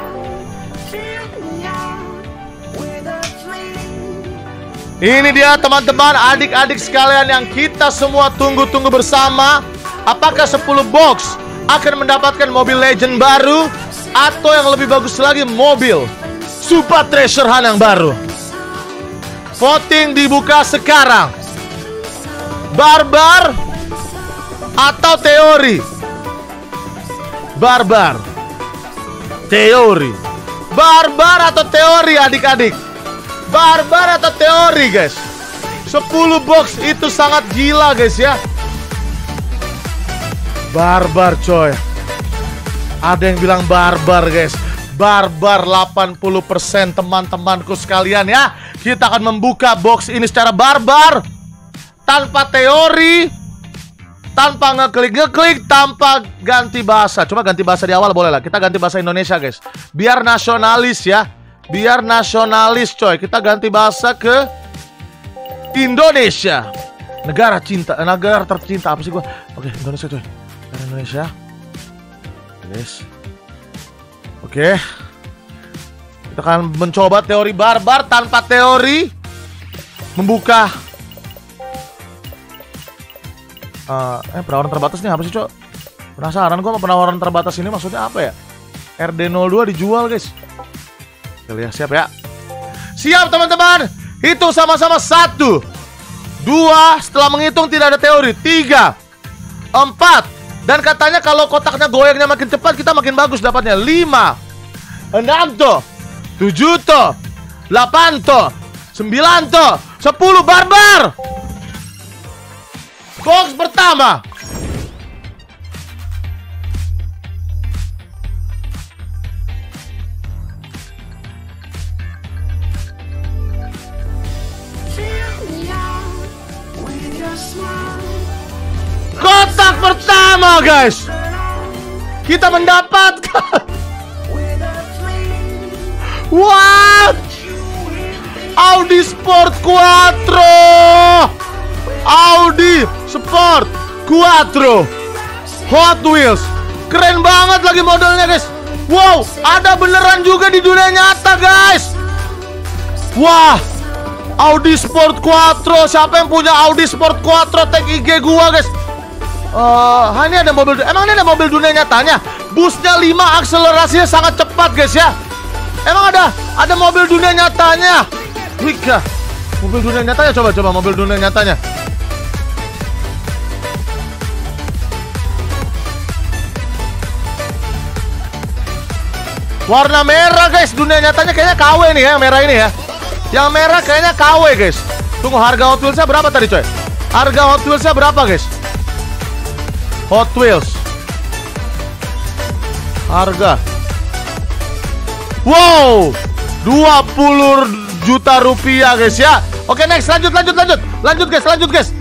Ini dia teman-teman, adik-adik sekalian yang kita semua tunggu-tunggu bersama. Apakah 10 box akan mendapatkan mobil legend baru, atau yang lebih bagus lagi, mobil Super Treasure Hunt yang baru? Voting dibuka sekarang. Barbar atau teori? Barbar, teori. Barbar atau teori adik-adik? Barbar atau teori guys? 10 box itu sangat gila guys ya. Barbar coy. Ada yang bilang barbar guys. Barbar 80% teman-temanku sekalian ya. Kita akan membuka box ini secara barbar, tanpa teori, tanpa ngeklik, tanpa ganti bahasa. Cuma ganti bahasa di awal boleh lah. Kita ganti bahasa Indonesia guys, biar nasionalis ya. Biar nasionalis coy. Kita ganti bahasa ke Indonesia, negara cinta, negara tercinta. Apa sih gua? Oke, Indonesia coy. Negara Indonesia. Yes. Oke. Kita akan mencoba teori barbar tanpa teori. Membuka penawaran terbatas nih apa sih cok? Penasaran gue sama penawaran terbatas ini maksudnya apa ya? RD02 dijual guys. Kita lihat, siap ya. Siap teman-teman. Hitung sama-sama. 1 2. Setelah menghitung tidak ada teori. 3 4. Dan katanya kalau kotaknya goyangnya makin cepat, kita makin bagus dapatnya. 5 6 tuh, 7 tuh, 8 tuh, 9 tuh, 10 barbar. Box pertama. Kotak pertama guys. Kita mendapatkan what? Audi Sport Quattro. Audi Sport Quattro Hot Wheels. Keren banget lagi modelnya guys. Wow, ada beneran juga di dunia nyata guys. Wah, Audi Sport Quattro. Siapa yang punya Audi Sport Quattro? Tag IG gua guys. Ini ada mobil. Emang ini ada mobil dunia nyatanya? Busnya 5, akselerasinya sangat cepat guys ya. Emang ada mobil dunia nyatanya? Wika, mobil dunia nyatanya, coba mobil dunia nyatanya. Warna merah guys, dunia nyatanya kayaknya KW nih ya, yang merah ini ya. Yang merah kayaknya KW guys. Tunggu, harga Hot Wheels-nya berapa tadi coy? Harga Hot Wheels-nya berapa guys? Hot Wheels harga, wow, 20 juta rupiah guys ya. Oke, next, lanjut guys.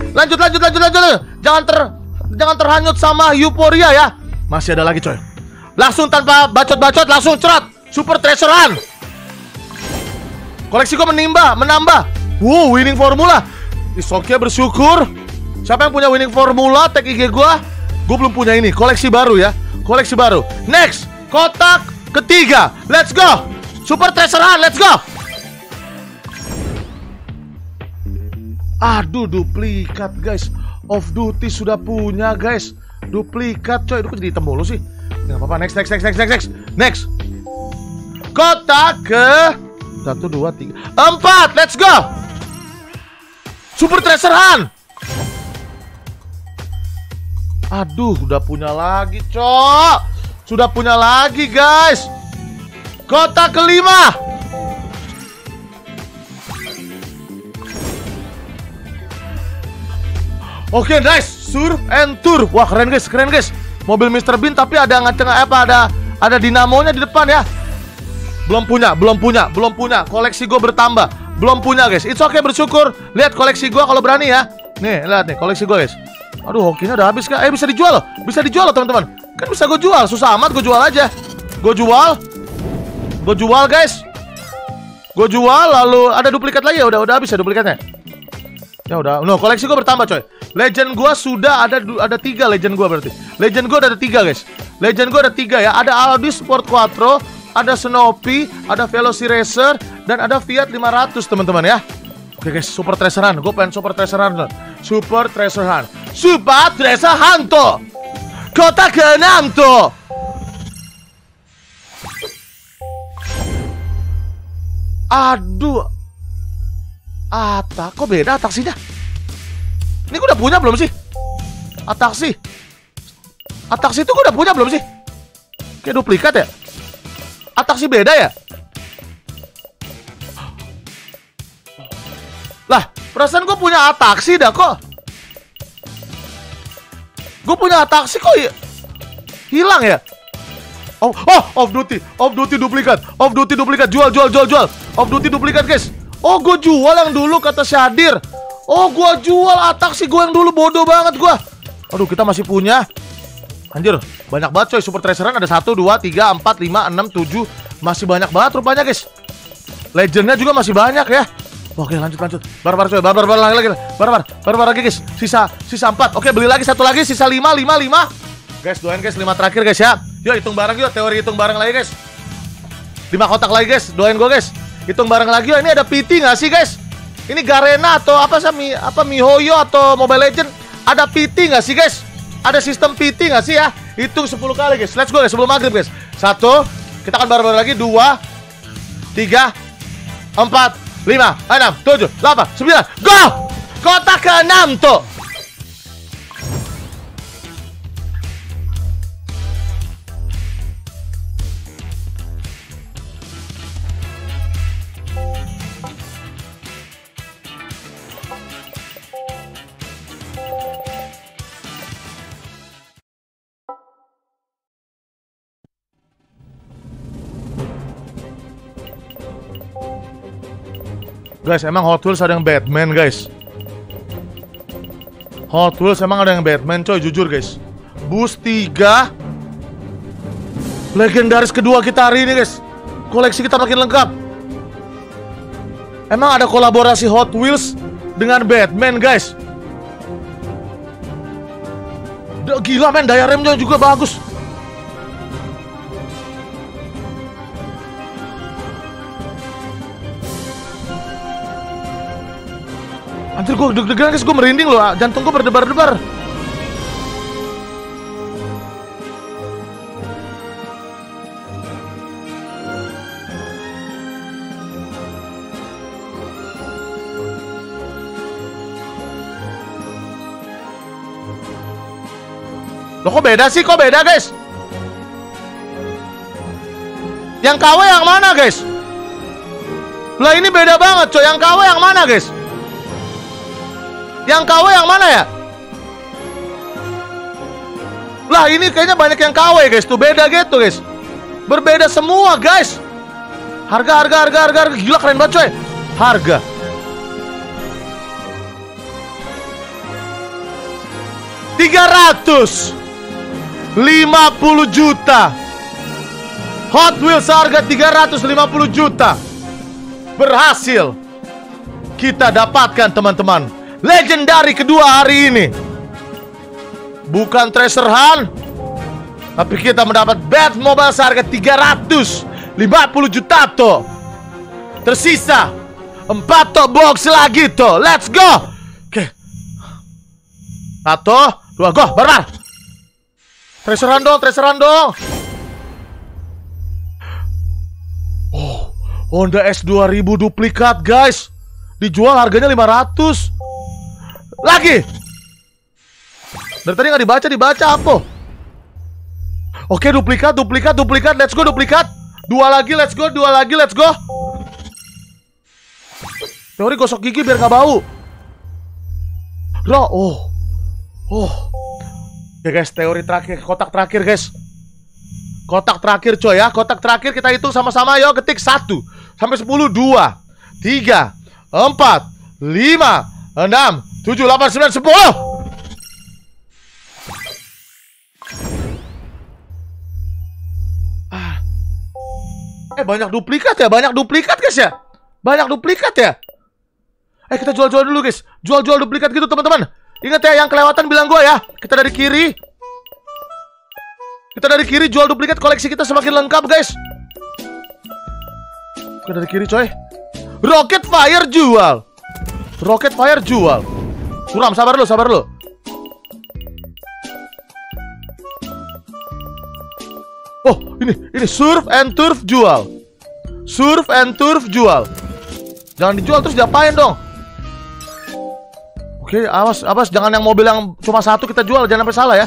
Jangan terhanyut sama euforia ya. Masih ada lagi coy. Langsung tanpa bacot-bacot, langsung cerat. Super Treasure Hunt. Koleksi gue menambah. Wow, winning formula. Oke, bersyukur. Siapa yang punya winning formula, tag IG gue. Gue belum punya ini, koleksi baru ya. Koleksi baru. Next, kotak ketiga. Let's go. Super Treasure Hunt, let's go. Aduh, duplikat guys. Off duty sudah punya guys. Duplikat coy. Itu kok jadi hitam mulu sih? Nggak apa-apa. Next. Kotak ke 1, 2, 3, 4. Let's go. Super Treasure Hunt. Aduh, udah punya lagi, cok. Sudah punya lagi, guys. Kotak kelima. Oke, nice. Surf and Tour. Wah, keren, guys. Mobil Mr. Bean tapi ada ada dinamonya di depan ya. Belum punya. Koleksi gue bertambah. Belum punya, guys. It's okay, bersyukur. Lihat koleksi gue kalau berani ya. Nih, lihat nih koleksi gue, guys. Aduh, hokinya udah habis kan? Bisa dijual loh. Bisa dijual loh, teman-teman. Kan bisa gue jual. Susah amat, gue jual aja. Gue jual, guys. Gue jual, lalu ada duplikat lagi ya. Udah habis ya duplikatnya. Ya udah. No, koleksi gue bertambah, coy. Legend gue sudah ada 3 legend gue berarti. Legend gue ada 3, guys. Legend gue ada 3 ya. Ada Audi Sport Quattro, ada Snoopy, ada Velociracer, dan ada Fiat 500, teman-teman ya. Oke, guys, Super Treasure Hunt. Gue pengen Super Treasure Hunt. Super Treasure Hunt tuh. Kotak ke-6 tuh. Aduh. Kok beda ataksinya? Ini gue udah punya belum sih? Ataksi itu gue udah punya belum sih? Kayak duplikat ya? Ataksi beda ya? Lah, perasaan gue punya ataksi dah kok. Gue punya ataksi kok hilang ya? Off duty duplikat. Jual. Off duty duplikat, guys. Oh, gue jual yang dulu kata Syadir. Oh, gue jual ataksi gue yang dulu, bodoh banget gue. Aduh, kita masih punya. Anjir, banyak banget coy. Super Treasure Hunt ada 1, 2, 3, 4, 5, 6, 7. Masih banyak banget rupanya, guys. Legendnya juga masih banyak ya. Oke, lanjut. Barbar coy, barbar lagi, guys. Sisa 4. Oke, beli lagi 1 lagi, sisa 5. Guys, doain guys 5 terakhir guys ya. Yuk hitung bareng yuk, teori hitung bareng lagi guys. 5 kotak lagi guys, doain gue guys. Hitung bareng lagi yuk. Ini ada PT nggak sih guys? Ini Garena atau apa sih? MiHoYo atau Mobile Legend? Ada PT nggak sih guys? Ada sistem PT nggak sih ya? Hitung 10 kali guys. Let's go guys, sebelum maghrib guys. 1, kita akan bareng lagi. 2, 3, 4, 5, 6, 7, 8, 9. Go! Kotak ke-6 tuh. Guys, emang Hot Wheels ada yang Batman, guys. Hot Wheels emang ada yang Batman, coy, jujur, guys. Boost 3. Legendaris kedua kita hari ini, guys. Koleksi kita makin lengkap. Emang ada kolaborasi Hot Wheels dengan Batman, guys. Gila, men, daya remnya juga bagus. Anjir, gue deg-degan guys, gue merinding loh, jantung gue berdebar-debar. Loh, kok beda sih? Kok beda guys? Yang KW yang mana guys? Lah ini beda banget coy, yang KW yang mana guys? Yang KW yang mana ya? Lah ini kayaknya banyak yang KW guys, tuh beda gitu guys. Berbeda semua guys. Harga. Gila keren banget coy. Harga 350 juta. Hot Wheels harga 350 juta. Berhasil kita dapatkan teman-teman. Legendary kedua hari ini. Bukan Treasure Hunt, tapi kita mendapat Batmobile seharga 350 juta tuh. Tersisa 4 top box lagi tuh. Let's go. 1, 2, go, barbar. Treasurean dong, treasurean dong. Oh, Honda S2000 duplikat, guys. Dijual harganya 500. Lagi. Dari tadi nggak dibaca apa? Oke, duplikat. Let's go, duplikat. Dua lagi, let's go. Teori gosok gigi biar nggak bau. Ya guys, teori terakhir, kotak terakhir guys. Kotak terakhir coy ya. Kotak terakhir kita hitung sama-sama. Yo, ketik 1 sampai 10. 2, 3, 4, 5, 6, 7, 8, 9, 10. Banyak duplikat guys ya. Kita jual-jual dulu guys. Jual-jual duplikat gitu teman-teman. Ingat ya, yang kelewatan bilang gue ya. Kita dari kiri jual duplikat, koleksi kita semakin lengkap guys. Kita dari kiri coy. Rocket Fire jual. Suram, sabar lu. Oh, ini Surf and Turf jual. Jangan dijual terus diapain dong? Oke, awas jangan yang mobil yang cuma satu kita jual, jangan sampai salah ya.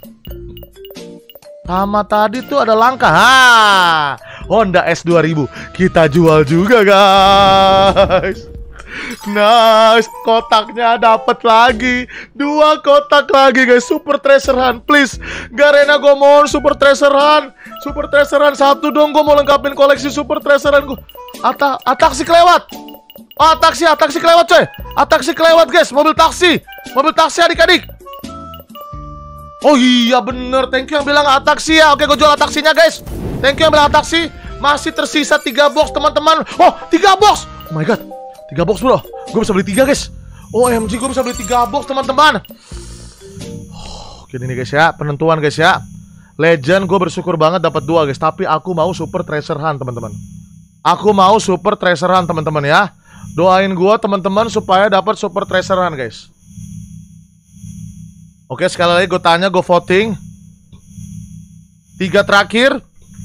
Sama tadi tuh ada langkah. Honda S2000 kita jual juga, guys. Nice, kotaknya dapat lagi. 2 kotak lagi guys. Super Treasure Hunt, please. Garena, gue mohon Super Treasure Hunt. 1 dong, gue mau lengkapin koleksi Super Treasure Hunt gue. Ataksi kelewat. Ataksi kelewat coy. Ataksi kelewat guys, mobil taksi adik-adik. Oh iya bener, thank you yang bilang ataksi ya. Oke, gue jual ataksinya guys. Thank you yang bilang ataksi. Masih tersisa 3 box teman-teman. Oh, 3 box. Oh my god, 3 box bro. Gue bisa beli 3 guys. OMG, gue bisa beli 3 box teman-teman. Oke ini guys ya, penentuan guys ya. Legend gue bersyukur banget dapat 2 guys. Tapi aku mau Super Treasure Hunt teman-teman. Ya. Doain gue teman-teman supaya dapat Super Treasure Hunt guys. Oke, sekali lagi gue tanya, gue voting. 3 terakhir.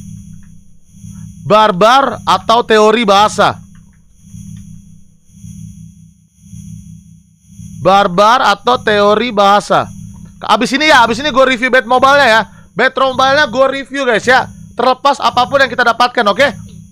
Barbar atau teori bahasa? Abis ini gue review bet mobile-nya ya. Bet mobile-nya gue review guys ya. Terlepas apapun yang kita dapatkan, oke?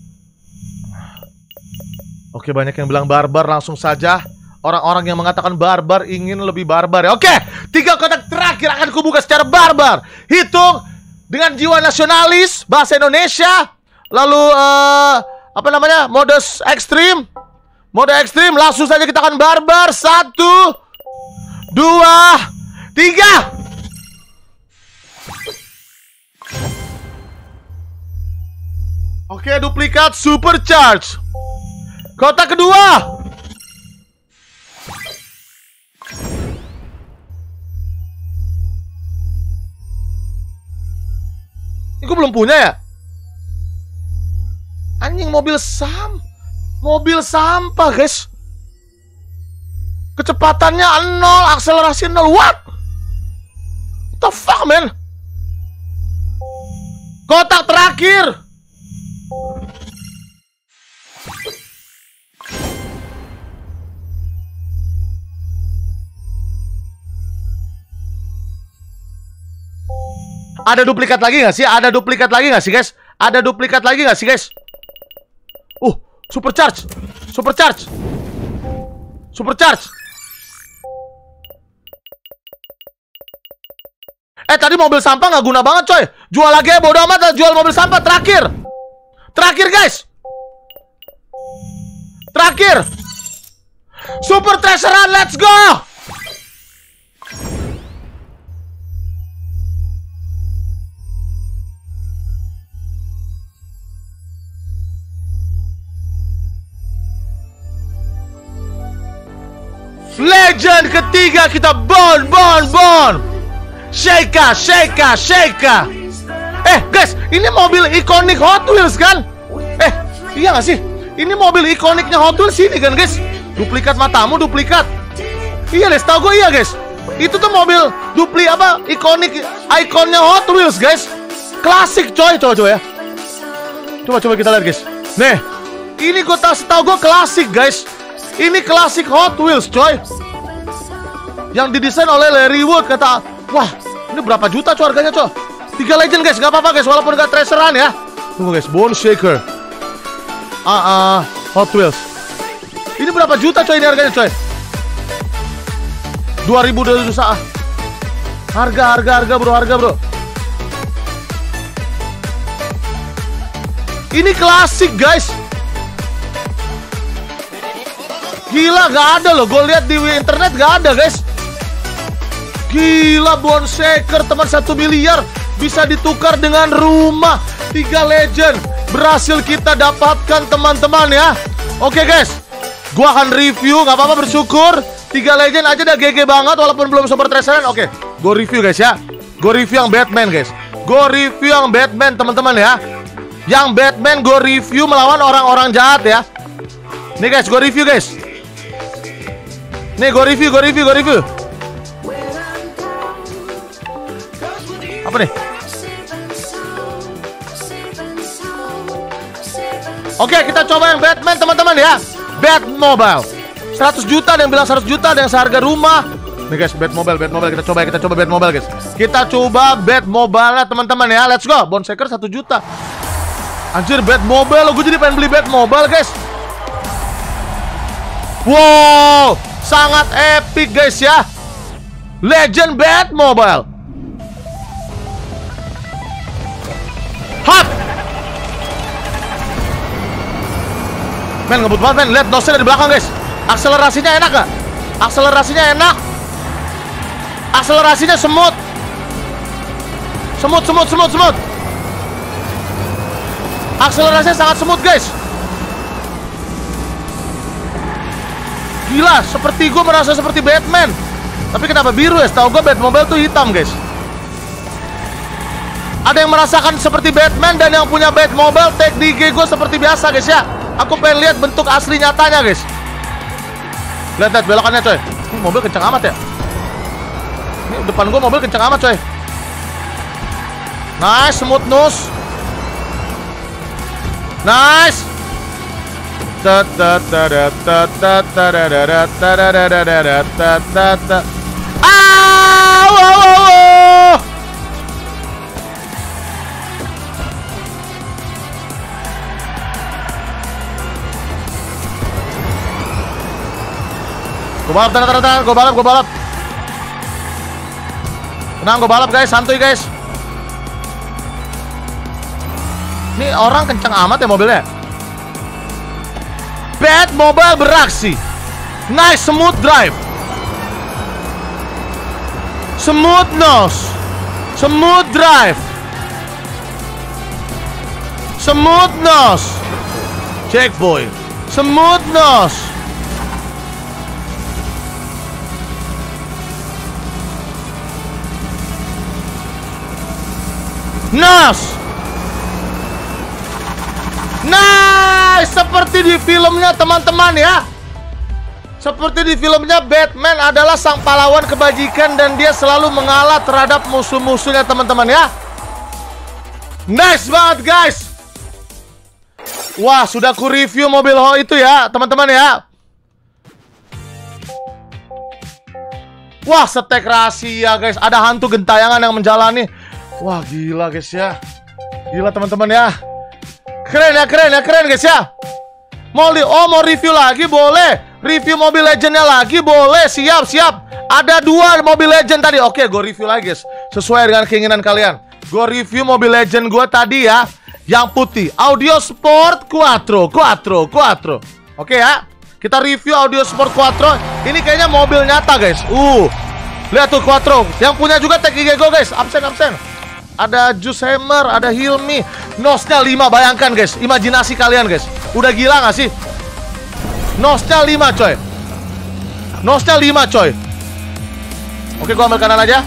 Oke, banyak yang bilang barbar, langsung saja. Orang-orang yang mengatakan barbar ingin lebih barbar ya. Oke, 3 kotak terakhir akan kubuka secara barbar. Hitung dengan jiwa nasionalis, bahasa Indonesia. Lalu mode ekstrim. Langsung saja kita akan barbar. 1, 2, 3. Oke, duplikat supercharge. Kotak kedua. Ini gue belum punya ya. Anjing, mobil sampah guys. Kecepatannya 0, akselerasi 0. What the fuck man. Kotak terakhir. Ada duplikat lagi nggak sih? Guys? Ada duplikat lagi nggak sih guys? Supercharge. Tadi mobil sampah nggak guna banget coy. Jual lagi ya, bodo amat. Jual mobil sampah terakhir guys. Super Treasure Hunt, let's go. Legend ketiga kita bon. Sheikah. Guys, ini mobil ikonik Hot Wheels kan? Iya gak sih? Ini mobil ikoniknya Hot Wheels ini kan guys? Duplikat matamu, duplikat. Iya, let's tau gue iya guys. Itu tuh mobil dupli apa? Ikonnya Hot Wheels, guys. Klasik, coy. Coba ya. Coba kita lihat, guys. Nih, ini setahu gue klasik, guys. Ini klasik Hot Wheels, coy. Yang didesain oleh Larry Wood. Kata, wah, ini berapa juta coy harganya, coy? 3 Legend, guys. Gak apa-apa, guys. Walaupun gak treasurean ya. Tunggu, guys. Bone Shaker. Hot Wheels. Ini berapa juta, coy, ini harganya, coy? 2.000 susah. Harga bro. Ini klasik, guys. Gila, gak ada loh. Gue lihat di internet gak ada, guys. Gila, Bone Shaker teman 1 miliar bisa ditukar dengan rumah. 3 Legend berhasil kita dapatkan, teman-teman ya. Oke, guys. Gue akan review, gak apa-apa, bersyukur. 3 Legend aja udah GG banget walaupun belum super treasurean. Oke, gue review, guys ya. Gue review yang Batman, guys. Gue review yang Batman, teman-teman ya. Yang Batman gue review melawan orang-orang jahat ya. Nih, guys, gue review, guys. Nih, gue review. Apa nih? Oke, kita coba yang Batman, teman-teman ya. Batmobile 100 juta, ada yang bilang 100 juta, ada yang seharga rumah. Nih, guys, Batmobile. Kita coba Batmobile, guys. Kita coba Batmobile, teman-teman ya. Let's go. Bone Shaker 1 juta. Anjir, Batmobile. Gue jadi pengen beli Batmobile, guys. Wow, sangat epic, guys ya. Legend Batmobile. Hap. Men, ngebut banget, men. Lihat nosnya dari belakang, guys. Akselerasinya enak gak? Akselerasinya enak. Akselerasinya semut. Akselerasinya sangat semut, guys. Gila, seperti gue merasa seperti Batman. Tapi kenapa biru ya? Setahu gue Batmobile tuh hitam, guys. Ada yang merasakan seperti Batman dan yang punya Batmobile, tag di IG gue seperti biasa, guys ya. Aku pengen lihat bentuk asli nyatanya, guys. Lihat belokannya, coy. Ini mobil kencang amat ya. Ini depan gue mobil kencang amat, coy. Nice, smooth nose. Nice. Gue balap, tenang, gue balap. Tenang, gue balap, guys, santuy, guys. Ini orang kencang amat ya mobilnya. Batmobile beraksi. Nice, smooth drive. Smooth nose. Smooth drive. Smooth nose. Checkpoint. Smooth nose. Nice, seperti di filmnya, teman-teman ya. Seperti di filmnya, Batman adalah sang pahlawan kebajikan dan dia selalu mengalah terhadap musuh-musuhnya, teman-teman ya. Nice banget, guys. Wah, sudah ku review mobil itu ya, teman-teman ya. Wah, setek rahasia, guys. Ada hantu gentayangan yang menjalani. Wah, gila, guys ya. Gila, teman-teman ya. Keren guys ya. Mau review lagi boleh. Review mobil legendnya lagi boleh. Siap. Ada 2 mobil legend tadi. Oke, gue review lagi, guys. Sesuai dengan keinginan kalian. Gue review mobil legend gue tadi ya. Yang putih, Audio Sport Quattro. Oke ya. Kita review Audio Sport Quattro. Ini kayaknya mobil nyata, guys. Lihat tuh Quattro. Yang punya juga tag IG gue, guys. Absen. Ada Juice Hammer, ada Hilmi. Nosnya 5, bayangkan, guys. Imajinasi kalian, guys. Udah gila gak sih? Nosnya 5, coy. Oke, gua ambil kanan aja.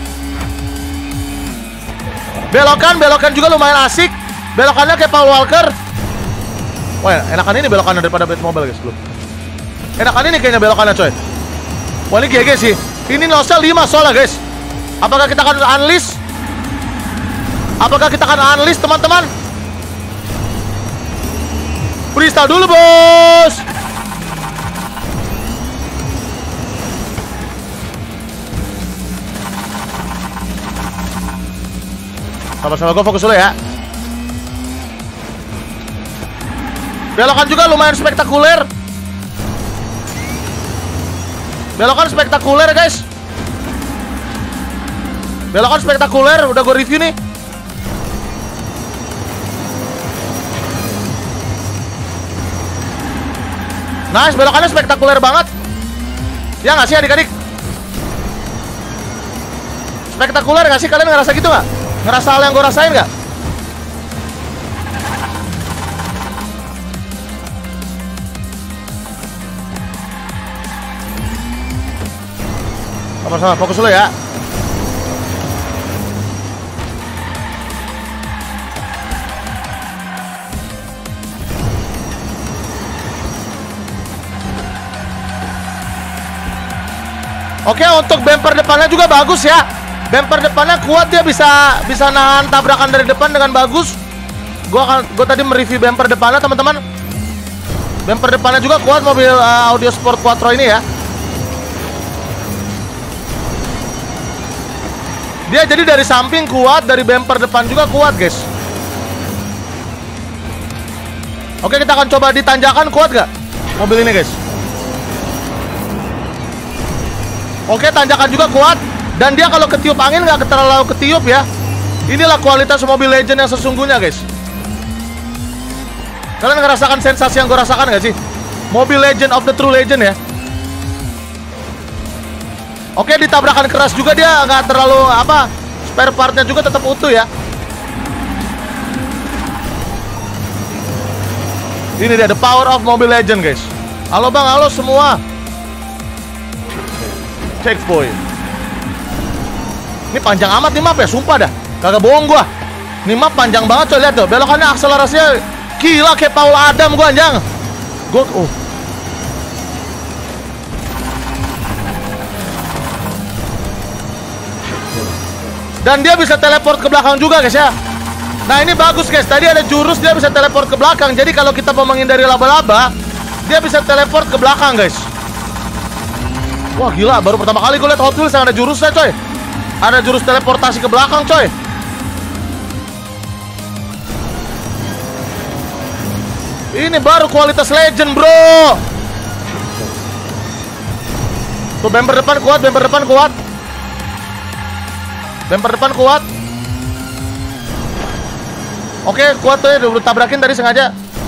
Belokan juga lumayan asik. Belokannya kayak Paul Walker. Wah, enakan ini belokannya daripada Batmobile, guys. Enakan ini kayaknya belokannya, coy. Wah, ini GG sih. Ini lossnya 5 soalnya guys. Apakah kita akan unleash? Apakah kita akan unleash teman-teman? Freestyle dulu bos. Sama-sama gue fokus dulu ya. Belokan juga lumayan spektakuler. Belokan spektakuler guys. Belokan spektakuler. Udah gue review nih. Nice, belokannya spektakuler banget. Ya nggak sih adik-adik? Spektakuler nggak sih? Kalian ngerasa gitu nggak? Ngerasa hal yang gue rasain nggak? Sama-sama, fokus dulu ya. Oke, untuk bumper depannya juga bagus ya. Bumper depannya kuat, dia bisa nahan tabrakan dari depan dengan bagus. Gue tadi mereview bumper depannya teman-teman. Bumper depannya juga kuat mobil Audio Sport Quattro ini ya. Dia jadi dari samping kuat, dari bumper depan juga kuat guys. Oke, kita akan coba ditanjakan, kuat gak mobil ini guys? Oke, tanjakan juga kuat. Dan dia kalau ketiup angin nggak terlalu ketiup ya. Inilah kualitas mobil legend yang sesungguhnya guys. Kalian ngerasakan sensasi yang gue rasakan nggak sih? Mobil legend of the true legend ya. Oke, ditabrakan keras juga, dia nggak terlalu apa, spare partnya juga tetap utuh ya. Ini dia the power of mobil legend guys. Halo bang, halo semua. Checkpoint. Ini panjang amat nih map ya, sumpah dah. Kagak bohong gua. Ini map panjang banget coy, lihat tuh. Belokannya akselerasinya gila kayak Paul Adam gua anjang. Gua Dan dia bisa teleport ke belakang juga guys ya. Nah ini bagus guys, tadi ada jurus dia bisa teleport ke belakang. Jadi kalau kita mau menghindari laba-laba, dia bisa teleport ke belakang guys. Wah gila, baru pertama kali gue liat Hot Wheels yang ada jurusnya coy. Ada jurus teleportasi ke belakang coy. Ini baru kualitas legend bro. Tuh bumper depan kuat, bumper depan kuat. Bumper depan kuat. Oke, kuat tuh ya, udah tabrakin tadi sengaja.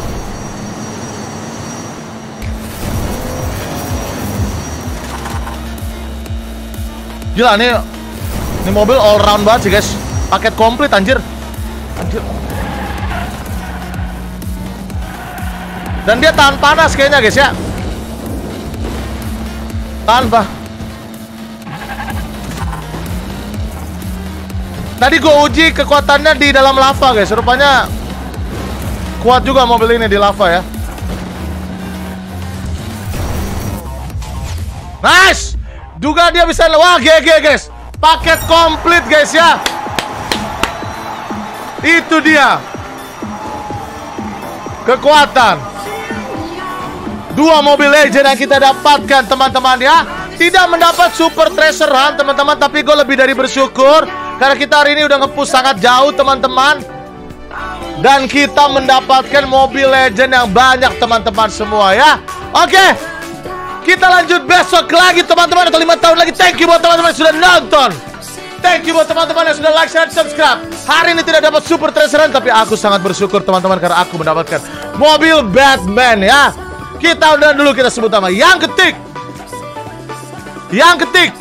Gila nih, ini mobil all round banget sih guys. Paket komplit anjir. Dan dia tahan panas kayaknya guys ya. Tahan pak. Tadi gue uji kekuatannya di dalam lava guys. Rupanya kuat juga mobil ini di lava ya. Nice. Juga dia bisa, wah GG guys. Paket komplit guys ya. Itu dia kekuatan dua mobil legend yang kita dapatkan teman-teman ya. Tidak mendapat super treasure hunt teman-teman, tapi gue lebih dari bersyukur karena kita hari ini udah nge-push sangat jauh teman-teman. Dan kita mendapatkan mobil legend yang banyak teman-teman semua ya. Oke, kita lanjut besok lagi teman-teman, atau 5 tahun lagi. Thank you buat teman-teman yang sudah nonton. Thank you buat teman-teman yang sudah like, share, subscribe. Hari ini tidak dapat super treasure, tapi aku sangat bersyukur teman-teman karena aku mendapatkan mobil Batman ya. Kita udah dulu, kita sebut nama yang ketik. Yang ketik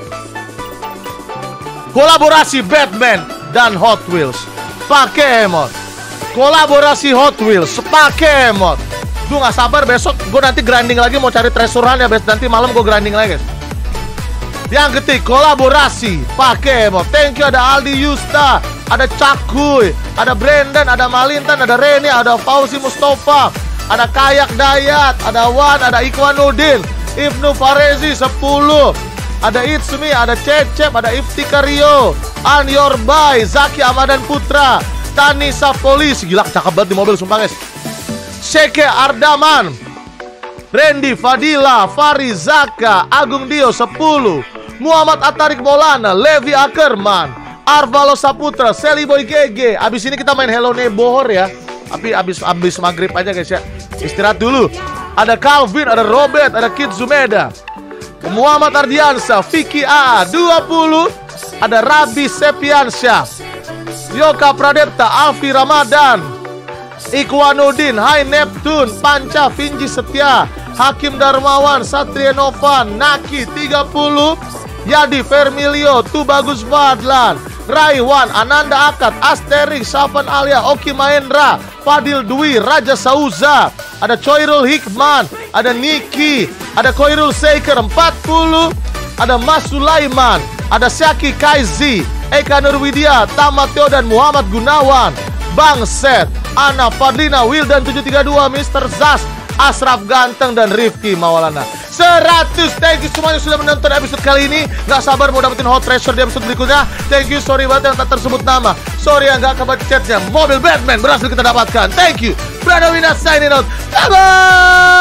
kolaborasi Batman dan Hot Wheels pakai emot. Kolaborasi Hot Wheels pakai emot. Gue gak sabar besok gue nanti grinding lagi, mau cari treasurean ya. Nanti malam gue grinding lagi guys. Yang ketik kolaborasi pakai emot. Thank you, ada Aldi Yusta, ada Cakuy, ada Brandon, ada Malintan, ada Reni, ada Fauzi Mustafa, ada Kayak Dayat, ada Wan, ada Ikhwanuddin, Ibnu Farezi 10, ada Itsumi, ada Cecep, ada Iftika Rio, Anyor Bay, Zaki Amadan Putra, Tanisa Polis. Gila, cakep banget di mobil sumpah guys. Sheke Ardaman, Randy Fadila, Fari Zaka, Agung Dio 10, Muhammad Atarik Maulana, Levi Ackerman, Arvalo Saputra, Sally Boy GG. Abis ini kita main Hello Neighbor ya. Tapi abis maghrib aja guys ya. Istirahat dulu. Ada Calvin, ada Robert, ada Kid Zumeda, Muhammad Ardiansa, Vicky A 20, ada Rabi Sepiansyah, Yoka Pradipta, Alfi Ramadan, Ikwanudin, Hai Neptune, Panca Vinji Setia, Hakim Darmawan, Satria Novan, Naki 30, Yadi Vermilio, Tubagus Fadlan, Raiwan, Ananda Akad, Asterix, Safan Alia, Oki Mahendra, Fadil Dwi, Raja Sauza, ada Choirul Hikman, ada Niki, ada Koirul Seiker 40, ada Mas Sulaiman, ada Syaki Kaizi, Eka Nurwidya, Tamateo dan Muhammad Gunawan, Bang Set, Ana Fadlina, Wildan 732, Mr. Zas, Asraf Ganteng dan Rifki Maulana. 100. Thank you semuanya sudah menonton episode kali ini. Gak sabar mau dapetin hot treasure di episode berikutnya. Thank you, sorry banget yang tak tersebut nama. Sorry yang gak kebaca chatnya. Mobil Batman berhasil kita dapatkan. Thank you. Brando Wina signing out. Bye bye.